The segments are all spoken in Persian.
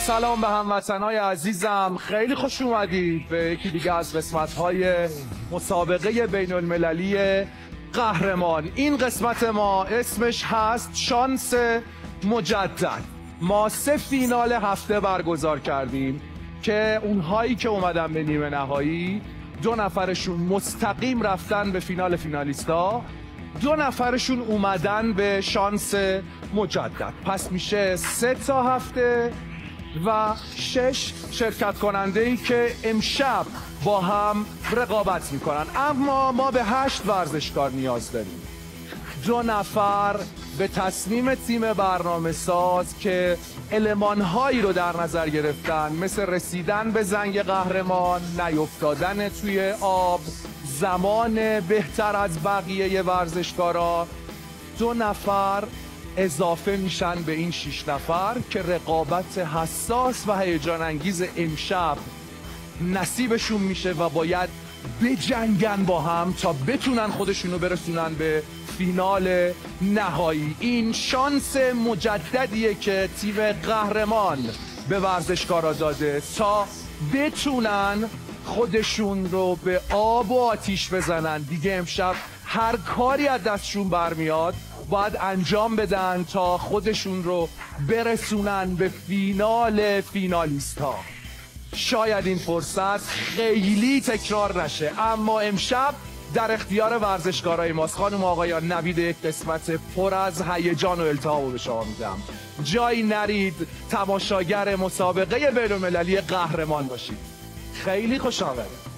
سلام به هموطنای عزیزم، خیلی خوش اومدید به یکی دیگه از قسمت‌های مسابقه بین المللی قهرمان. این قسمت ما اسمش هست شانس مجدد. ما 3 فینال هفته برگزار کردیم که اونهایی که اومدن به نیمه نهایی 2 نفرشون مستقیم رفتن به فینال فینالیستا، 2 نفرشون اومدن به شانس مجدد. پس میشه 3 تا هفته و 6 شرکت کننده ای که امشب با هم رقابت میکنن. اما ما به 8 ورزشکار نیاز داریم. 2 نفر به تصمیم تیم برنامه ساز که المانهایی رو در نظر گرفتن، مثل رسیدن به زنگ قهرمان، نیفتادن توی آب، زمان بهتر از بقیه ورزشکارا. 2 نفر اضافه میشن به این 6 نفر که رقابت حساس و هیجان انگیز امشب نصیبشون میشه و باید بجنگن با هم تا بتونن خودشونو برسونن به فینال نهایی. این شانس مجددیه که تیم قهرمان به ورزشکارا داده تا بتونن خودشون رو به آب و آتیش بزنن. دیگه امشب هر کاری از دستشون برمیاد باید انجام بدن تا خودشون رو برسونن به فینال فینالیستا. شاید این فرصت خیلی تکرار نشه، اما امشب در اختیار ورزشکارای ماست. خانم آقایان، نوید یک قسمت پر از هیجان و التهاب به شما میدم. جایی نرید، تماشاگر مسابقه بین‌المللی قهرمان باشید. خیلی خوش آمدید.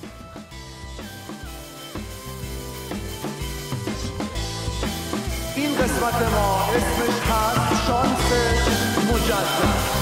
این قسمت ما اسمش هست شانس مجدد.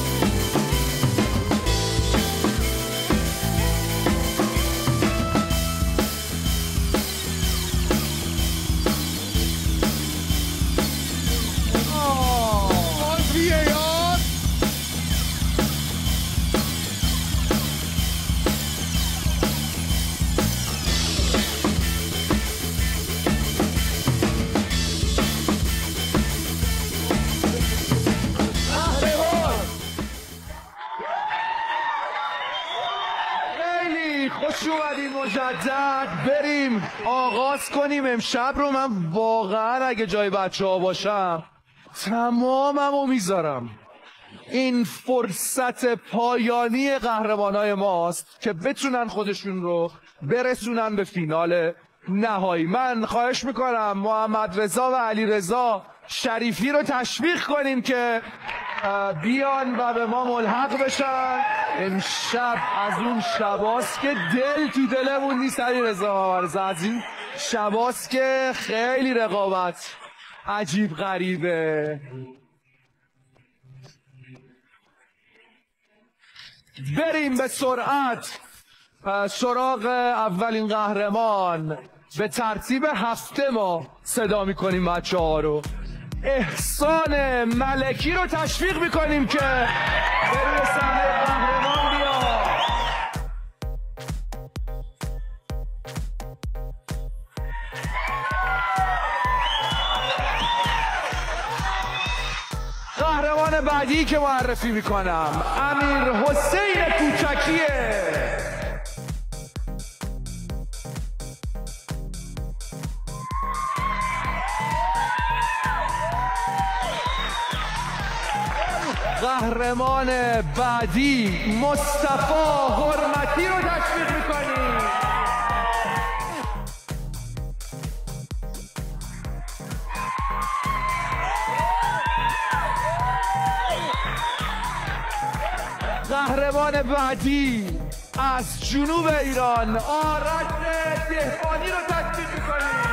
خوش اومدین مجدد. بریم آغاز کنیم امشب رو. من واقعا اگه جای بچه ها باشم تماممو میذارم. این فرصت پایانی قهرمانای ماست که بتونن خودشون رو برسونن به فینال نهایی. من خواهش میکنم محمد رضا و علی رضا شریفی رو تشویق کنیم که بیان و به ما ملحق بشن. امشب از اون شباست که دل تو دلمون نیست. علی رضا از این شباست که خیلی رقابت عجیب غریبه. بریم به سرعت سراغ اولین قهرمان. به ترتیب هفته ما صدا میکنیم بچه ها رو. احسان ملکی رو تشویق میکنیم که به روی صحنه قهرمان بیاد. قهرمان بعدی که معرفی میکنم امیر حسین کوچکیه. قهرمان بعدی مصطفی حرمتی رو تشویق میکنیم. قهرمان بعدی از جنوب ایران آرش دهقانی رو تشویق میکنیم.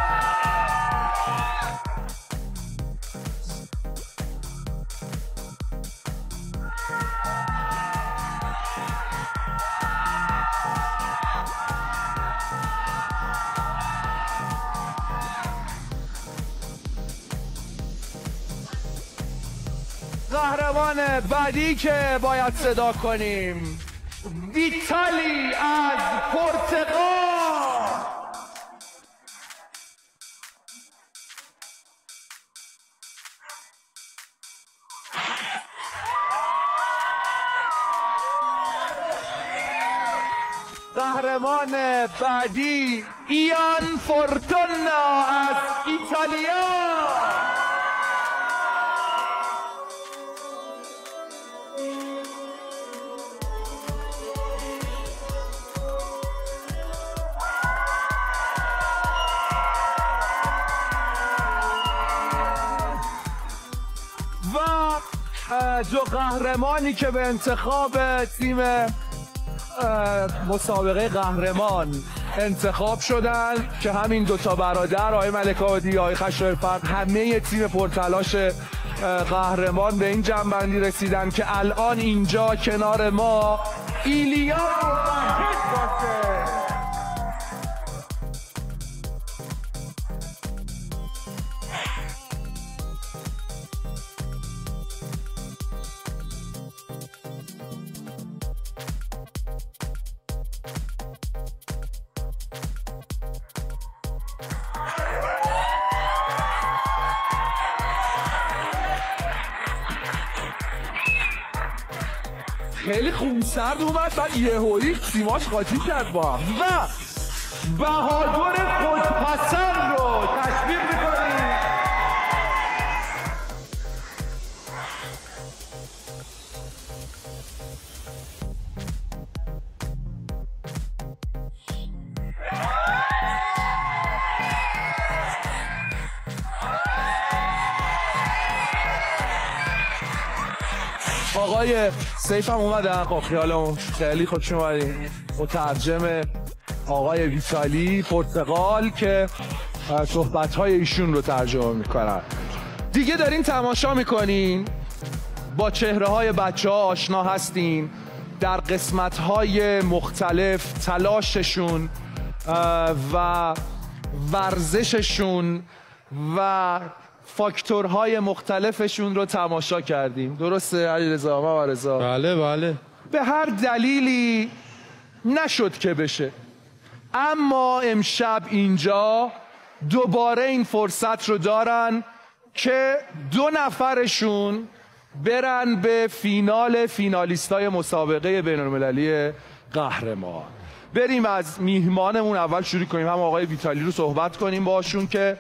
قهرمان بعدی که باید صدا کنیم ویتالی از پرتغال. قهرمان بعدی ایان فورتونا از ایتالیا. و دو قهرمانی که به انتخاب تیم مسابقه قهرمان انتخاب شدن که همین دوتا برادر آقای ملک‌آبادی آقای خشایارفر، همه تیم پرتلاش قهرمان به این جنبندی رسیدن که الان اینجا کنار ما ایلیا موحد باشه. خیلی خونسرد اومد، بعد یهویی سیماش قاطی کرد با هم و بهادر خودپسند رو تشویق میکنیم. آقای سیف هم اومدن، خب خیالمون خیلی خوش اومدین. مترجم آقای ویتالی پرتغال که صحبت‌های ایشون رو ترجمه میکنن. دیگه دارین تماشا میکنین، با چهره‌های بچه‌ها آشنا هستین، در قسمت‌های مختلف تلاششون و ورزششون و فاکتورهای مختلفشون رو تماشا کردیم. درسته علیرضا؟ ما رضا؟ بله بله. به هر دلیلی نشد که بشه، اما امشب اینجا دوباره این فرصت رو دارن که دو نفرشون برن به فینالیستای مسابقه بین‌المللی قهرمان. بریم از میهمانمون اول شروع کنیم، هم آقای ویتالی رو صحبت کنیم باشون که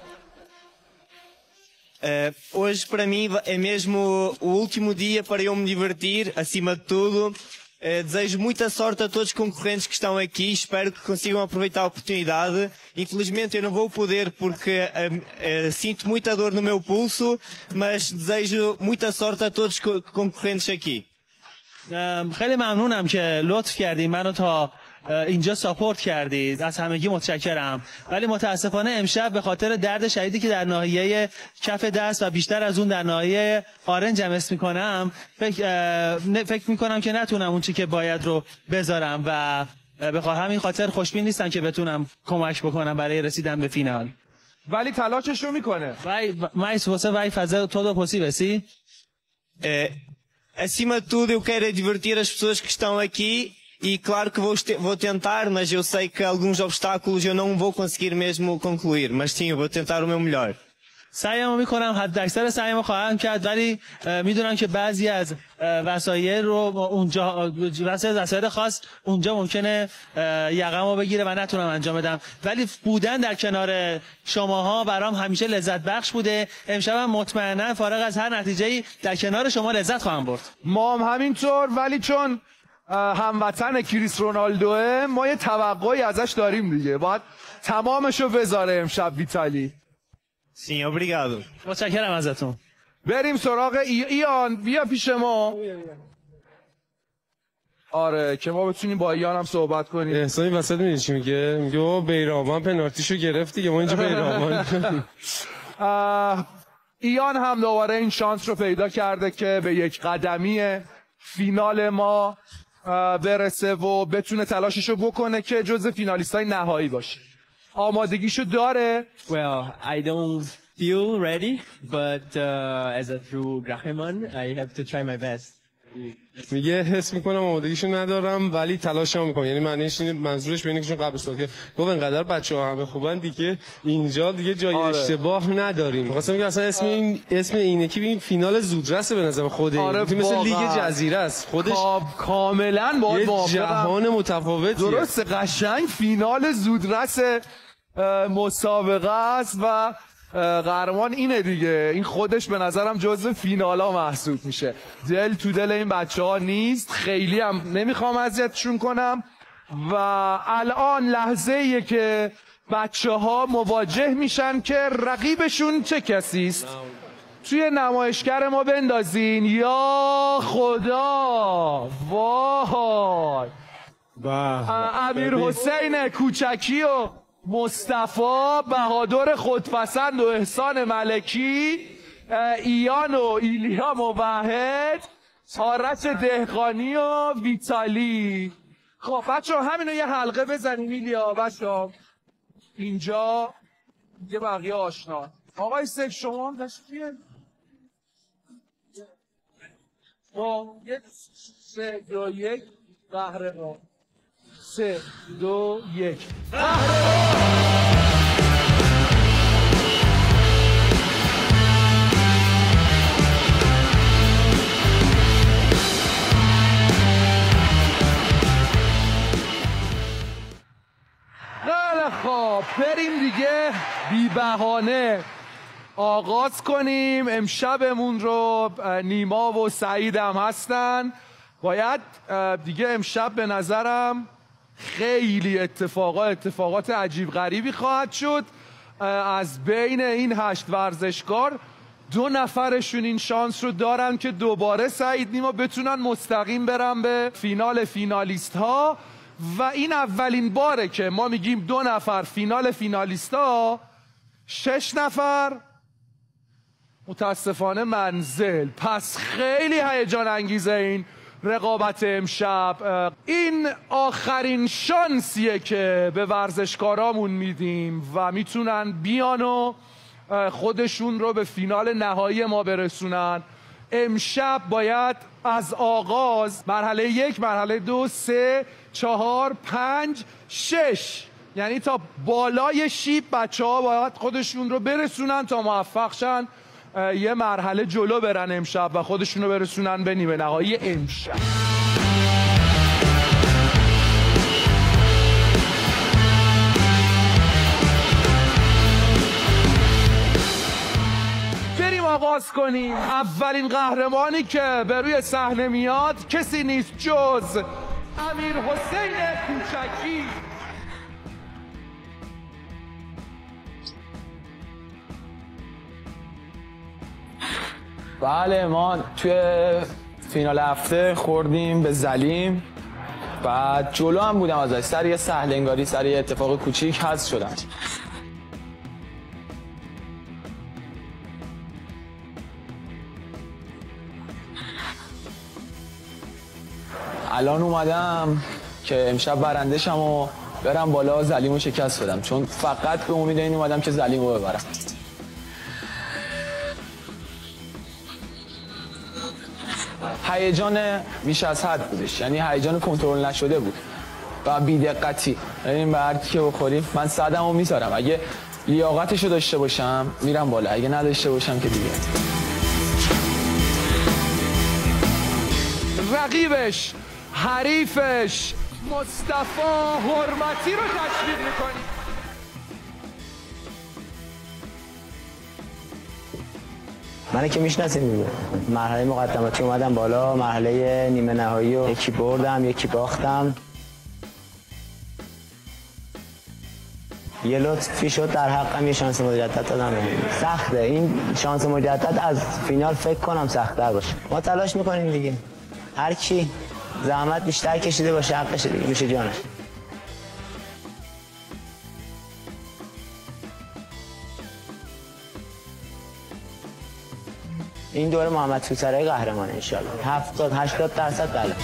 hoje para mim é mesmo o último dia para eu me divertir, acima de tudo. Desejo muita sorte a todos os concorrentes que estão aqui, espero que consigam aproveitar a oportunidade. Infelizmente eu não vou poder porque sinto muita dor no meu pulso, mas desejo muita sorte a todos os concorrentes aqui. خیلی ممنونم که لطف کردید منو تا اینجا ساپورت کردید، از همگی متشکرم. ولی متاسفانه امشب به خاطر درد شدیدی که در ناحیه کف دست و بیشتر از اون در ناحیه آرنجم حس میکنم، فکر میکنم که نتونم اون چی که باید رو بذارم و به همین خاطر خوشبین نیستم که بتونم کمک بکنم برای رسیدن به فینال. ولی تلاشش رو میکنه. Mas você vai fazer todo o possível, sim? Acima de tudo eu quero divertir as pessoas que estão aqui. E claro que vou tentar, mas eu sei que alguns obstáculos eu não vou conseguir mesmo concluir. Mas sim, eu vou tentar o meu melhor. سعیمو میکنم، حد اکثر سعیمو خواهم کرد، ولی میدونم که بعضی از وسایل رو اونجا، وسایل خاص اونجا ممکنه یقمو بگیره و نتونم انجام بدم، ولی بودن در کنار شماها برام همیشه لذت بخش بوده. امشبم مطمئنا فارغ از هر نتیجه‌ای در کنار شما لذت خواهم برد. ما هم همینطور، ولی چون هموطن کریس رونالدوه ما یه توقعی ازش داریم دیگه، باید تمامشو بذاره امشب ویتالی. Sim, obrigado. متشکرم ازتون. بریم سراغ ایان، بیا پیش ما. آره که ما بتونیم با ایان هم صحبت کنیم. احسانی وسط میدونی چی میگه؟ میگه بابا بیرامان پنالتیشو گرفت دیگه، ما اینجا بیرامان. ایان هم دوباره این شانس رو پیدا کرده که به یک قدمی فینال ما برسه و بتونه تلاششو بکنه که جزو فینالیستای نهایی باشه. آمادگیشو داره. Well, I don't feel ready, but as a true Grahman, I have to try my best. میگه حس میکنم آمادگیشو ندارم ولی تلاشم میکنم. یعنی معنیش اینه، منظورش به اینه که چون قبل سال که گفت انقدر بچه‌ها همه خوبن دیگه اینجا دیگه جای اشتباه نداریم. خواستم میگم اصلا اسم اینه که این فینال زودرسه به نظر خود این مثل لیگ جزیره است خودش کاملا با جهان متفاوتیه. درسته، قشنگ فینال زودرس مسابقه است و قهرمان اینه دیگه. این خودش به نظرم جزو فینالا محسوب میشه. دل تو دل این بچه‌ها نیست، خیلی هم نمیخوام اذیتشون کنم و الان لحظه‌ایه که بچه‌ها مواجه میشن که رقیبشون چه کسی است. توی نمایشگر ما بندازین. یا خدا، وای، امیر حسین کوچکی و مصطفی بهادر خودپسند و احسان ملکی، ایان و ایلیا موحد، آرش دهقانی و ویتالی. خب بچه همینو یه حلقه بزنیم. ایلیا بچه اینجا یه بقیه آشنا. آقای سک شما هم تشریفیه با یه 3 2 1 قهرمان. 3 2 1 خب بریم دیگه بی بهانه آغاز کنیم امشبمون رو. نیما و سعید هم هستن. باید دیگه امشب به نظرم خیلی اتفاقات عجیب غریبی خواهد شد. از بین این 8 ورزشکار 2 نفرشون این شانس رو دارن که دوباره سعید نیما بتونن مستقیم برن به فینال فینالیست ها و این اولین باره که ما میگیم 2 نفر فینال فینالیست ها، 6 نفر متاسفانه منزل. پس خیلی هیجان انگیزه این رقابت امشب. این آخرین شانسیه که به ورزشکارامون میدیم و میتونن بیان و خودشون رو به فینال نهایی ما برسونن. امشب باید از آغاز مرحله 1 مرحله 2 3 4 5 6 یعنی تا بالای شیب بچه ها باید خودشون رو برسونن تا موفق شن یه مرحله جلو برن امشب و خودشون رو برسونن به نیمه نهایی امشب. بریم آغاز کنیم. اولین قهرمانی که به روی صحنه میاد کسی نیست جز امیر حسین کوچکی. بله، ما توی فینال هفته خوردیم به ظلیم و جلو هم بودم ازش. سر یه سهل انگاری، سر یه اتفاق کوچیک حذف شدم. الان اومدم که امشب برندشم و برم بالا ظلیمو شکست بدم، چون فقط به امید این اومدم که ظلیمو ببرم. هیجان بیش از حد بودش، یعنی هیجان کنترل نشده بود و بی‌دقتی. یعنی به هر کی که بخوریم من صدمو میذارم. اگه لیاقتشو داشته باشم میرم بالا، اگه نداشته باشم که دیگه. رقیبش، حریفش مصطفی حرمتی رو تشویق میکنیم. منو که میشناسین دیگه. مرحله مقدماتی اومدم بالا، مرحله نیمه نهایی رو یکی بردم یکی باختم. یه لطفی شد در حقم، یه شانس مجدد دادم. سخته این شانس مجدد، از فینال فکر کنم سخت‌تر باشه. ما تلاش میکنیم دیگه، هر کی زحمت بیشتر کشیده باشه حقشه دیگه، میشه جانش. این دوره محمد سوسرای قهرمانه انشالله. 70-80% بله.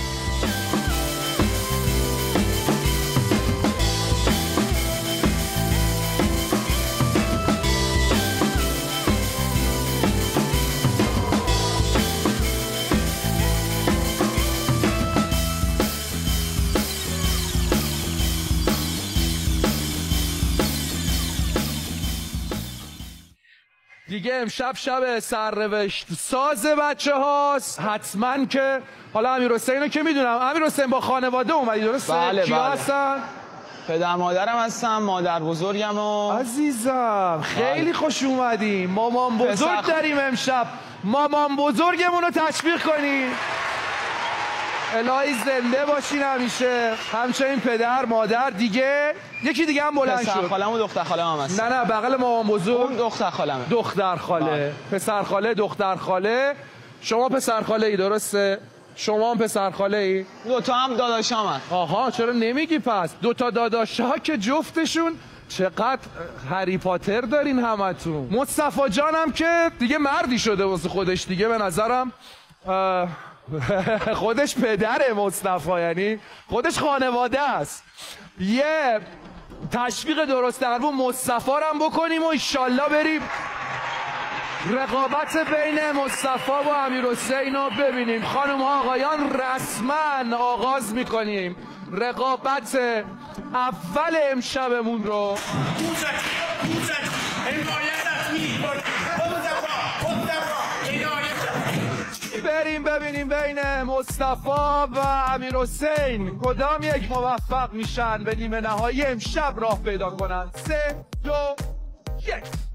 دیگه امشب شب سرنوشت ساز بچه هاست. حتما که حالا امیرحسین رو که میدونم، امیرحسین با خانواده اومدی درسته؟ بله کیا بله. هستن؟ پدر مادرم هستم، مادر بزرگم و عزیزم خیلی خوش اومدیم. مامان بزرگ پسر داریم امشب. مامان بزرگمون رو تشویق کنیم. الهی زنده باشین همیشه. همچنین پدر مادر دیگه یکی دیگه هم بلند پسر شد. خالم و دختر خالم هم هست. نه بغل مامان بزرگ اون دختر خالمه. دختر خاله، پسر خاله، دختر خاله. شما پسر خاله ای درسته؟ شما هم پسر خاله ای؟ دوتا هم داداشام هست. آها چرا نمیگی پس؟ دوتا داداشا که جفتشون چقدر هری پاتر دارین همتون. مصطفی جانم که دیگه مردی شده واسه خودش دیگه به نظرم. خودش پدره مصطفی، یعنی خودش خانواده است. یه تشویق درست دربون مصطفی رو هم بکنیم و ایشالله بریم رقابت بین مصطفی و امیرحسین رو ببینیم. خانم ها آقایان رسما آغاز میکنیم رقابت اول امشبمون رو. بریم ببینیم بین مصطفی و امیرحسین کدام یک موفق میشن به نیمه نهایی امشب راه پیدا کنن. 3 2 1.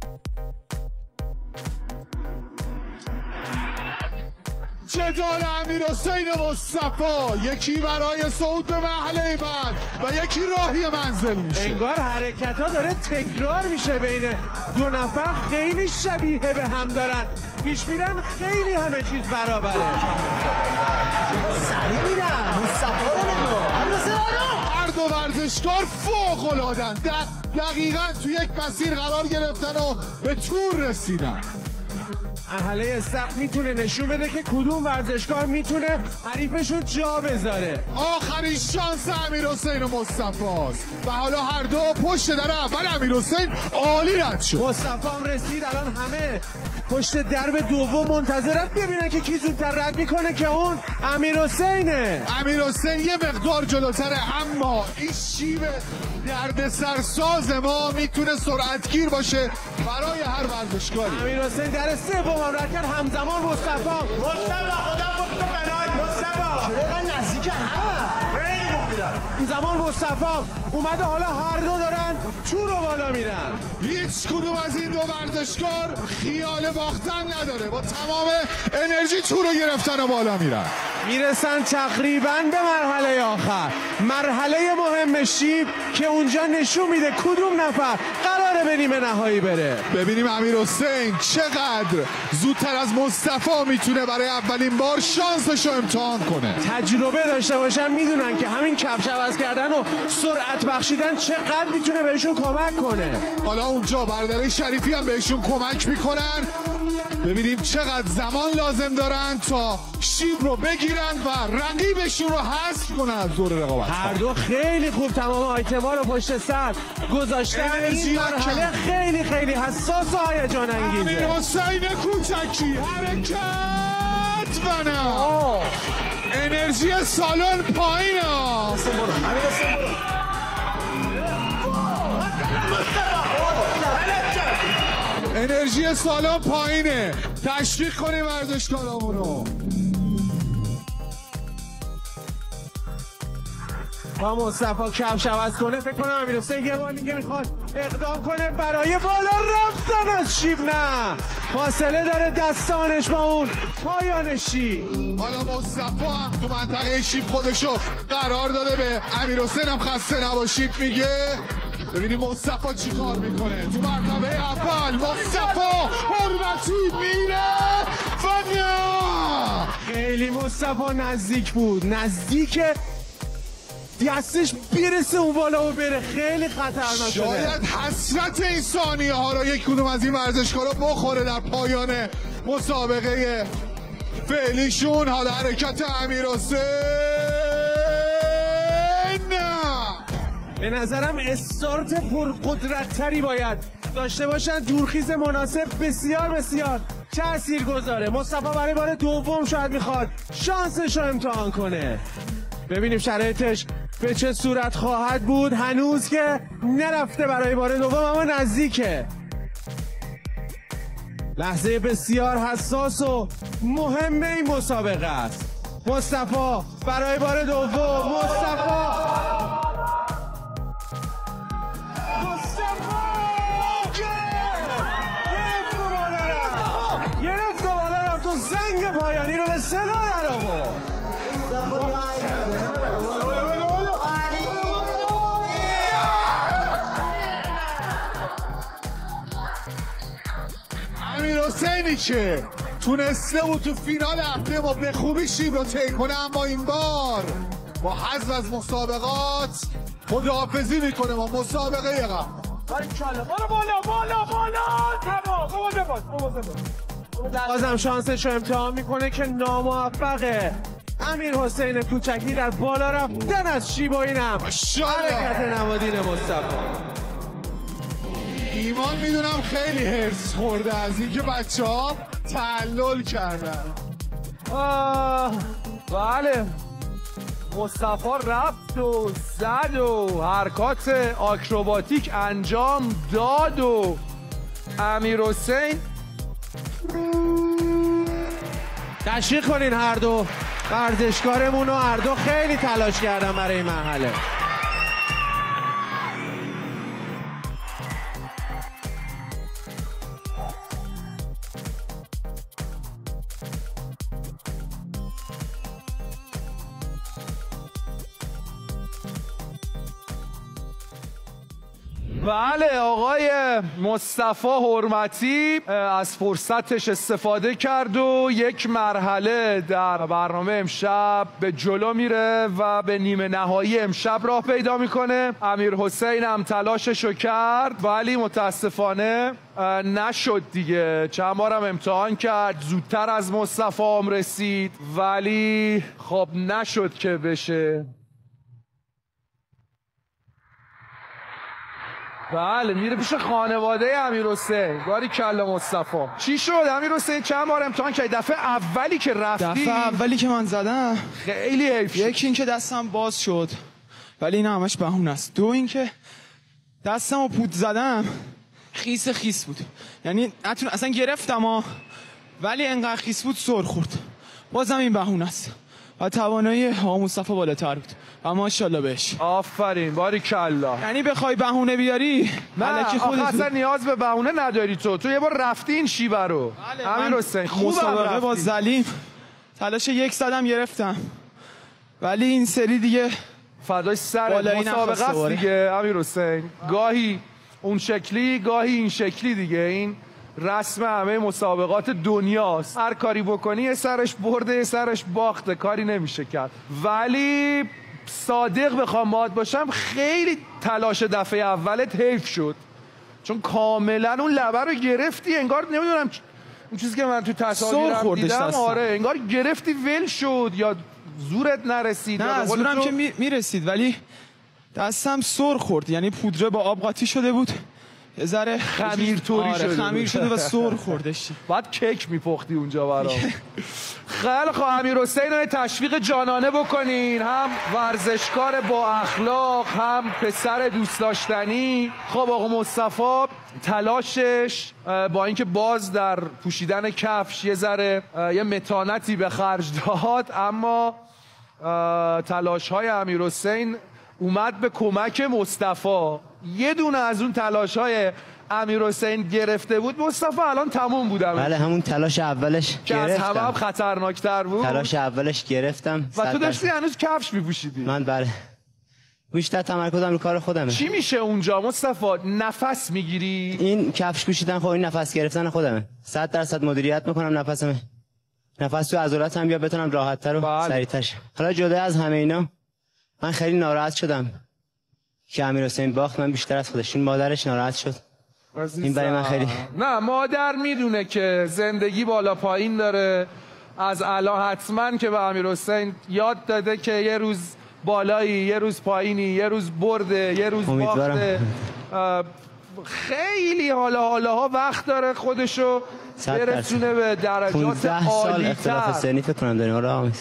چطور امیرحسین مصطفی؟ یکی برای صعود به مرحله بعد و یکی راهی منزل میشه. انگار حرکت ها داره تکرار میشه بین دو نفر، خیلی شبیه به هم دارن، پیش میرن خیلی همه چیز برابره. سریع میرن مصطفی هر دو ورزشکار فوق العاده‌اند. دقیقاً تو یک مسیر قرار گرفتن و به تور رسیدن. اهله سقف میتونه نشون بده که کدوم ورزشکار میتونه حریفشو جا بذاره. آخرین شانس امیرحسین و مصطفی است و حالا هر دو پشت در اول امیرحسین عالی رد شد. مصطفی هم رسید، الان همه پشت درب دوم منتظرن ببینن که کی زودتر رد میکنه که اون امیرحسینه. امیرحسین یه مقدار جلوتره، اما این شیب دردسرساز ما میتونه سرعتگیر باشه برای هر ورزشکاری. امیرحسین در سوم هم رد کرد، همزمان مصطفی خودم چرا نزدیک هم این زمان مصطفی اومده، حالا هر دو دارن چون رو بالا میرن. هیچ کدوم از این دو ورزشکار خیال باختن نداره، با تمام انرژی چون رو گرفتن و بالا میرن. میرسن تقریبا به مرحله آخر، مرحله مهم شیب که اونجا نشون میده کدوم نفر قراره به نیمه نهایی بره. ببینیم امیرحسین چقدر زودتر از مصطفی میتونه برای اولین بار شانسش رو امتحان کنه. تجربه داشته باشن میدونن که همین کفش عوض کردن و سرعت بخشیدن چقدر میتونه بهشون کمک کنه. حالا اونجا برادرای شریفی هم بهشون کمک میکنن. ببینیم چقدر زمان لازم دارن تا شیب رو بگیرن و رقیبشون رو حذف کنن از دور رقابت. هر دو خیلی خوب تمام آیتما رو پشت سر گذاشتن. این مرحله خیلی خیلی حساس و هیجان انگیزه. امیرحسین کوچکی حرکت و نه انرژی سالن پایینه. انرژی سالن پایینه. تشویق کنیم ورزشکارامون رو. با مصطفی کفش عوض کنه فکر کنم امیرحسین یه بار دیگه میخواد اقدام کنه برای بالا رفتن از شیب. نه فاصله داره دستانش با اون پایان شیب. حالا مصطفی هم تو منطقه شیب خودشو قرار داده، به امیرحسین هم خسته نباشید میگه. ببینیم مصطفی چی کار میکنه تو مرتبه اول. مصطفی حرمتی میره و نه خیلی مصطفی نزدیک بود، نزدیک دستش برسه اون بالا و بره. خیلی خطرناک شده. شاید حسرت این ثانیه ها را یک کدوم از این ورزشکارا بخوره در پایان مسابقه فعلیشون. حالا حرکت امیرحسین به نظرم استارت پرقدرت‌تری باید داشته باشن. دورخیز مناسب بسیار بسیار تأثیر گذاره. مصطفی برای بار دوم شاید میخواد شانسش رو امتحان کنه. ببینیم شرایطش به چه صورت خواهد بود. هنوز که نرفته برای بار دوم اما نزدیکه. لحظه بسیار حساس و مهم این مسابقه است. مصطفی برای بار دوم. مصطفی گرفت بالا تو زنگ پایانی رو به صدا در آورد. امیرحسینی که تونسته بود تو فینال هفته ما به خوبی شیب رو طی کنه، اما این بار با حذف از مسابقات خداحافظی میکنه با مسابقه قهرمان. بازم شانسش رو امتحان میکنه که ناموفقه. امیرحسین کوچکی در بالا رفتن از شیب و اینم حرکت نمادین مصطفی. ایمان میدونم خیلی هرس خورده از اینکه بچه‌ها تعلل کردن. بله مصطفی رفت و زد و حرکات آکروباتیک انجام داد و امیرحسین تشویق کنین هر دو ورزشکارمون و هر دو خیلی تلاش کردن برای این مرحله. بله آقای مصطفی حرمتی از فرصتش استفاده کرد و یک مرحله در برنامه امشب به جلو میره و به نیمه نهایی امشب راه پیدا میکنه. امیرحسین هم تلاشش رو کرد ولی متاسفانه نشد دیگه. چند بارم امتحان کرد، زودتر از مصطفی هم رسید ولی خب نشد که بشه. بله میره پیش خانواده امیرحسین. باریکلا مصطفی. چی شد امیرحسین؟ چند بار امتحان کردی؟ دفعه اولی که رفتی؟ دفعه اولی که من زدم خیلی حیف شد. یکی اینکه دستم باز شد ولی این همش بهونه است. دو اینکه دستمو پود زدم خیس بود، یعنی اصلا گرفتم ولی انقدر خیس بود سر خورد. بازم این بهونه است و توانایی آقا مصطفی بالاتر بود و ماشاءالله بهش. آفرین باریکلا. یعنی بخوای بهونه بیاری نه آخه اصلا نیاز به بهونه نداری. تو یه بار رفتی این شیبه رو. امیرحسین خوبم مسابقه با زلیم تلاش یک زدم گرفتم ولی این سری دیگه فدای سر مسابقه است دیگه امیرحسین. گاهی اون شکلی گاهی این شکلی دیگه. این رسم همه مسابقات دنیاست. هر کاری بکنی یه سرش برده یه سرش باخته، کاری نمیشه کرد. ولی صادق بخوام باهات باشم خیلی تلاش دفعه اولت حیف شد چون کاملا اون لبه رو گرفتی. انگار نمیدونم اون چیزی که من تو تصاویرم دیدم آره انگار گرفتی ول شد یا زورت نرسید. نه زورم که میرسید ولی دستم سر خورد، یعنی پودره با آب قاطی شده بود یه ذره خمیر طوری شده. خمیر شده و سر خوردش. بعد کیک میپختی اونجا برام. خیلی خب امیرحسین رو تشویق جانانه بکنین. هم ورزشکار با اخلاق هم پسر دوست داشتنی. خب آقا مصطفی تلاشش با اینکه باز در پوشیدن کفش یه ذره یه متانتی به خرج داد اما تلاش‌های امیرحسین اومد به کمک مصطفی. یه دونه از اون تلاش‌های امیرحسین گرفته بود مصطفی الان تموم بود. بله همون تلاش اولش که از همه هم خطرناکتر بود. تلاش اولش گرفتم و تو داشتی هنوز کفش میپوشیدی. من بله بیشتر تمرکزم رو کار خودمه. چی میشه اونجا مصطفی؟ نفس میگیری؟ این کفش پوشیدن خب این نفس گرفتن خودمه. 100% مدیریت میکنم نفسمه. نفس تو عضلاتم بیا بتونم راحت‌تر و سریع‌تر. حالا جدا از همه اینا من خیلی ناراحت شدم که امیرحسین باخت. من بیشتر از خودش. این مادرش ناراحت شد. این برای من خیلی نه مادر میدونه که زندگی بالا پایین داره. از الان حتما که به امیرحسین یاد داده که یه روز بالایی یه روز پایینی، یه روز برده یه روز باخته. خیلی حالا وقت داره خودشو برسونه به درجات عالی‌تر. 15 سال اختلاف سنی فکر کنم داریم.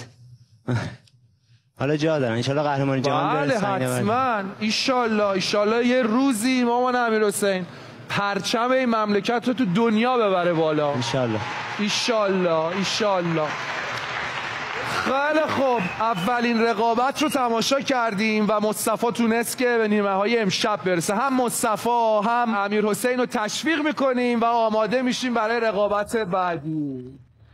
حالا جا دارن انشالله قهرمان جهان بله حتما. ایشالله یه روزی مامان امیرحسین پرچم این مملکت رو تو دنیا ببره بالا. انشالله. ایشالله ایشالله. خیلی خوب، اولین رقابت رو تماشا کردیم و مصطفی تونست که به نیمه‌های امشب برسه. هم مصطفی هم امیرحسین رو تشویق میکنیم و آماده میشیم برای رقابت بعدی.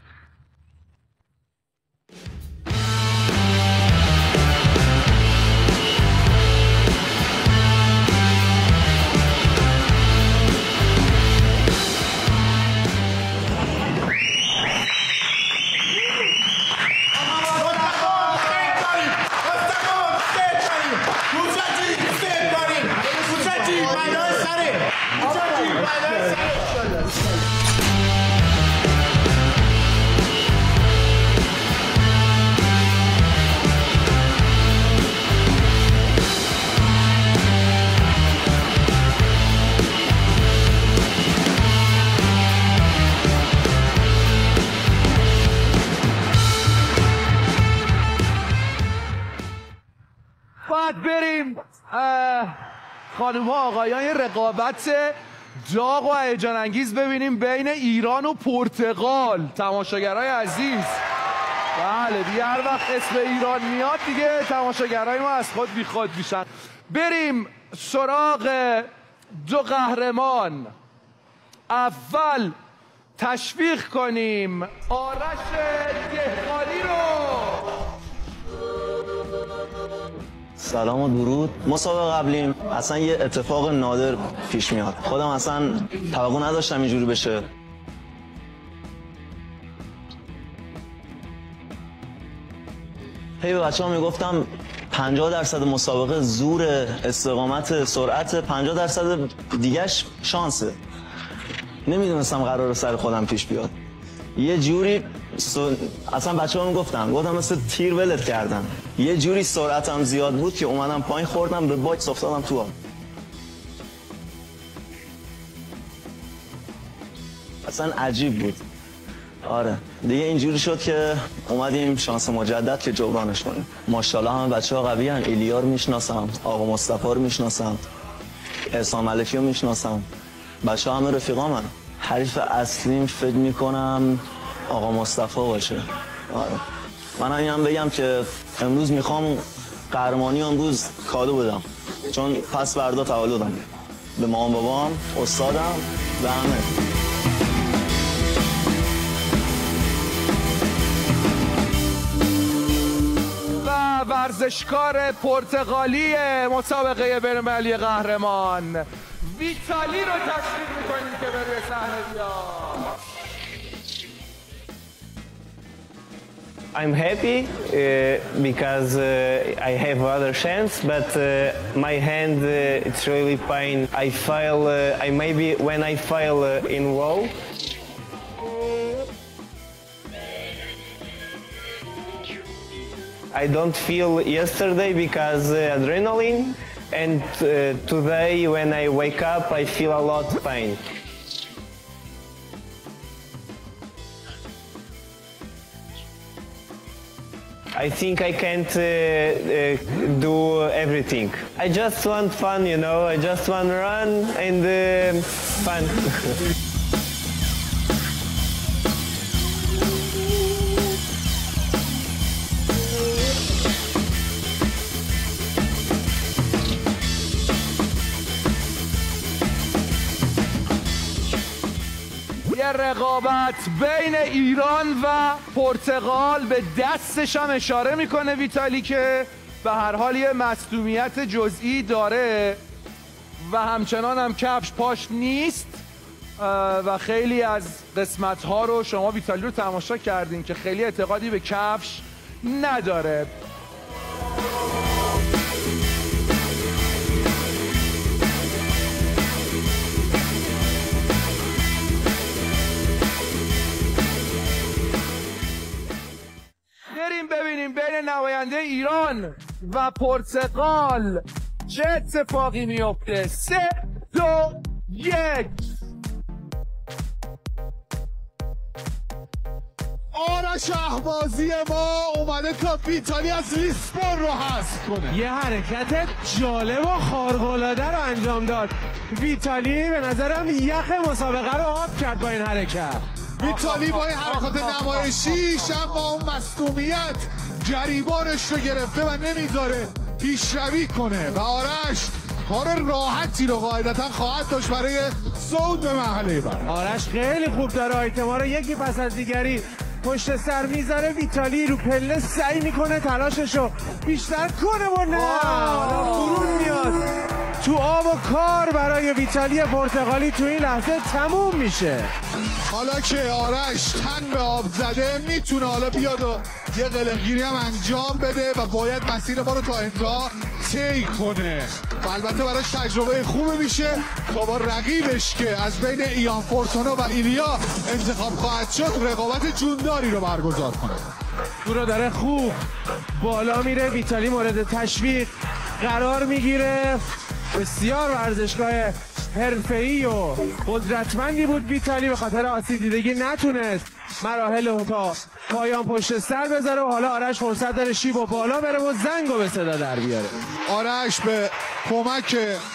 باید بریم خانم ها آقایان یه رقابت داغ و هیجان انگیز ببینیم بین ایران و پرتغال. تماشاگرای عزیز، بله دیگه هر وقت اسم ایران میاد دیگه تماشاگرای ما از خود بیخود میشن. بریم سراغ دو قهرمان. اول تشویق کنیم آرش دهقانی رو. سلام و درود. مسابقه قبلیم اصلا یه اتفاق نادر پیش میاد. خودم اصلا توقع نداشتم اینجوری بشه. هی به بچه‌ها میگفتم 50% مسابقه زور، استقامت، سرعت، 50% دیگه‌اش شانسه. نمیدونستم قراره سر خودم پیش بیاد. یه جوری اصلا بچه‌ها میگفتم مثل تیر ولت کردن. یه جوری سرعتم زیاد بود که اومدم پایین، خوردم به باکس، افتادم تو آب. اصلا عجیب بود. آره دیگه اینجوری شد که اومدیم شانس مجدد که جبرانش کنیم. ماشاءالله همه بچه‌ها قوی ان. ایلیا رو میشناسم، آقا مصطفی رو میشناسم، احسان ملکی رو میشناسم. بچه‌ها همه رفیقامن. حریف اصلیم فکر میکنم آقا مصطفی باشه. آره. من اینم بگم که امروز میخوام قهرمانی امروز کادو بدم، چون پس فردا تولدم. به مامان بابام، استادم و همه. و ورزشکار پرتغالی مسابقه بین‌المللی قهرمان ویتالی رو تشویق میکنیم که به روی صحنه بیاد. I'm happy because I have other chance, but my hand it's really pain. I feel I maybe when I feel in wall. I don't feel yesterday because adrenaline, and today when I wake up I feel a lot of pain. I think I can't do everything. I just want fun, you know. I just want to run and fun. رقابت بین ایران و پرتغال. به دستش هم اشاره میکنه ویتالی که به هر حال یه مصدومیت جزئی داره و همچنان هم کفش پاش نیست و خیلی از قسمت ها رو شما ویتالی رو تماشا کردین که خیلی اعتقادی به کفش نداره. ببینیم بین نماینده ایران و پرتغال چه اتفاقی میفته. 3 2 1 آرش اهبازی ما اومده تا ویتالی از لیسبون رو حذف کنه. یه حرکت جالب و خارق‌العاده رو انجام داد ویتالی. به نظرم یخ مسابقه رو آب کرد با این حرکت. ویتالی با این حرکات نمایشیش اما اون مصدومیت جریبانش رو گرفته و نمیذاره پیشروی کنه و آرش کار راحتی رو قاعدتا خواهد داشت برای صعود به مرحله بعد. آرش خیلی خوب داره آیتما رو یکی پس از دیگری پشت سر میذاره. ویتالی رو پله سعی میکنه تلاششو بیشتر کنه و نه فرون میاد تو آب و کار برای ویتالی پرتغالی تو این لحظه تموم میشه. حالا که آرش تن به آب زده میتونه حالا بیاد و یه قلقگیری هم انجام بده و باید مسیر ما رو تا انتها طی کنه و البته براش تجربه خوبه میشه تا با رقیبش که از بین ایان فورتونا و ایلیا انتخاب خواهد شد رقابت جونداری رو برگزار کنه. او رو داره خوب بالا میره. ویتالی مورد تشویق قرار میگیره. بسیار ورزشگاه حرفه‌ای و قدرتمندی بود ویتالی. به خاطر آسیب دیدگی نتونست مراحل رو تا پایان پشت سر بذاره و حالا آرش فرصت داره شیب و بالا بره و زنگ رو به صدا در بیاره. آرش به کمک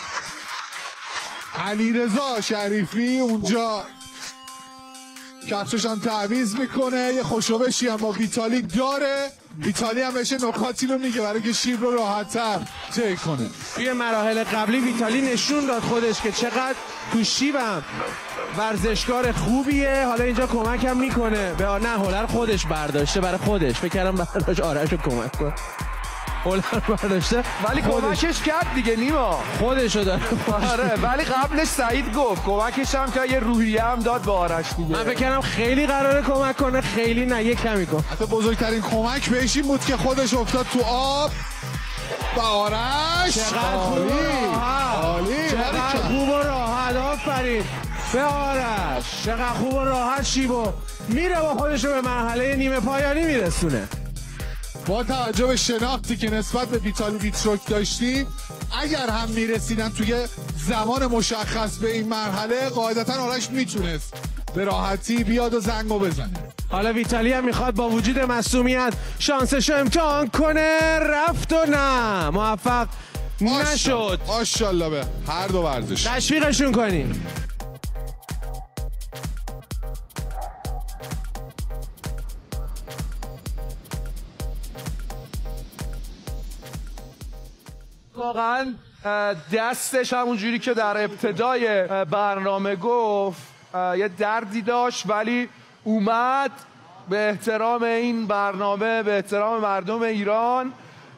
علیرضا شریفی اونجا کفشش هم تعویض میکنه. یه خوشوبشی هم با ویتالی داره. ویتالی هم بهش نکاتی رو میگه برای که شیب رو راحت‌تر طی کنه. توی مراحل قبلی ویتالی نشون داد خودش که چقدر تو شیبم ورزشکار خوبیه. حالا اینجا کمک هم میکنه به نه هنر خودش برداشته برای خودش. فکر کردم برداشت آرش رو کمک کنه. هنر برداشته ولی کمکش کرد دیگه نیما. خودشو داره. آره ولی قبلش سعید گفت کمکش هم که یه روحیه هم داد به آرش دیگه. من فکر کردم خیلی قراره کمک کنه. خیلی نه یه کمی کن. حتی بزرگترین کمک بهش این بود که خودش افتاد تو آب و آرش چقدر خوب عالی چقدر خوب و راحت. آفرین به آرش. چقدر خوب و راحت شیبو میره با خودشو به مرحله نیمه پایانی میرسونه. با توجه به شناختی که نسبت به ویتالی ویتروک داشتیم اگر هم میرسیدن توی زمان مشخص به این مرحله قاعدتا آرش میتونست به راحتی بیاد و زنگو بزنه. حالا ویتالی هم میخواد با وجود معصومیت شانسشو امتحان کنه. رفت و نه موفق نشد. ماشاءالله به هر دو ورزش. تشویقشون کنیم. واقعا دستش همون جوری که در ابتدای برنامه گفت یه دردی داشت ولی اومد به احترام این برنامه به احترام مردم ایران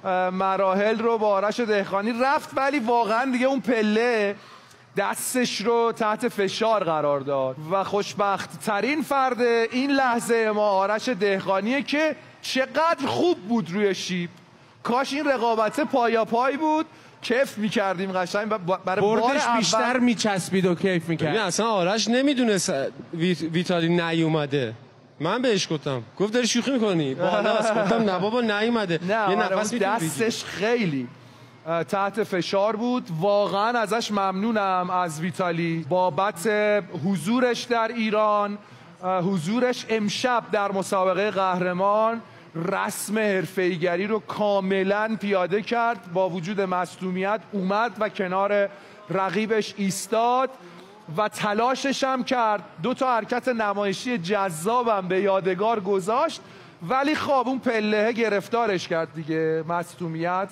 مراحل رو با آرش دهقانی رفت. ولی واقعا دیگه اون پله دستش رو تحت فشار قرار داد و خوشبخت ترین فرد این لحظه ما آرش دهقانیه که چقدر خوب بود روی شیب. کاش این رقابت پای بود کیف میکردیم قشنگ برای بردش بیشتر میچسبید و کیف میکرد. اصلا آرش نمیدونست ویتالی نیومده. من بهش گفتم گفت داری شوخی میکنی بالاست. گفتم نه بابا نیومده. نه یه نفس دستش خیلی تحت فشار بود. واقعا ازش ممنونم از ویتالی بابت حضورش در ایران. حضورش امشب در مسابقه قهرمان رسم حرفه‌ایگری رو کاملا پیاده کرد. با وجود مصدومیت اومد و کنار رقیبش ایستاد و تلاشش هم کرد. 2 تا حرکت نمایشی جذابم به یادگار گذاشت ولی خب اون پله گرفتارش کرد دیگه. مصدومیت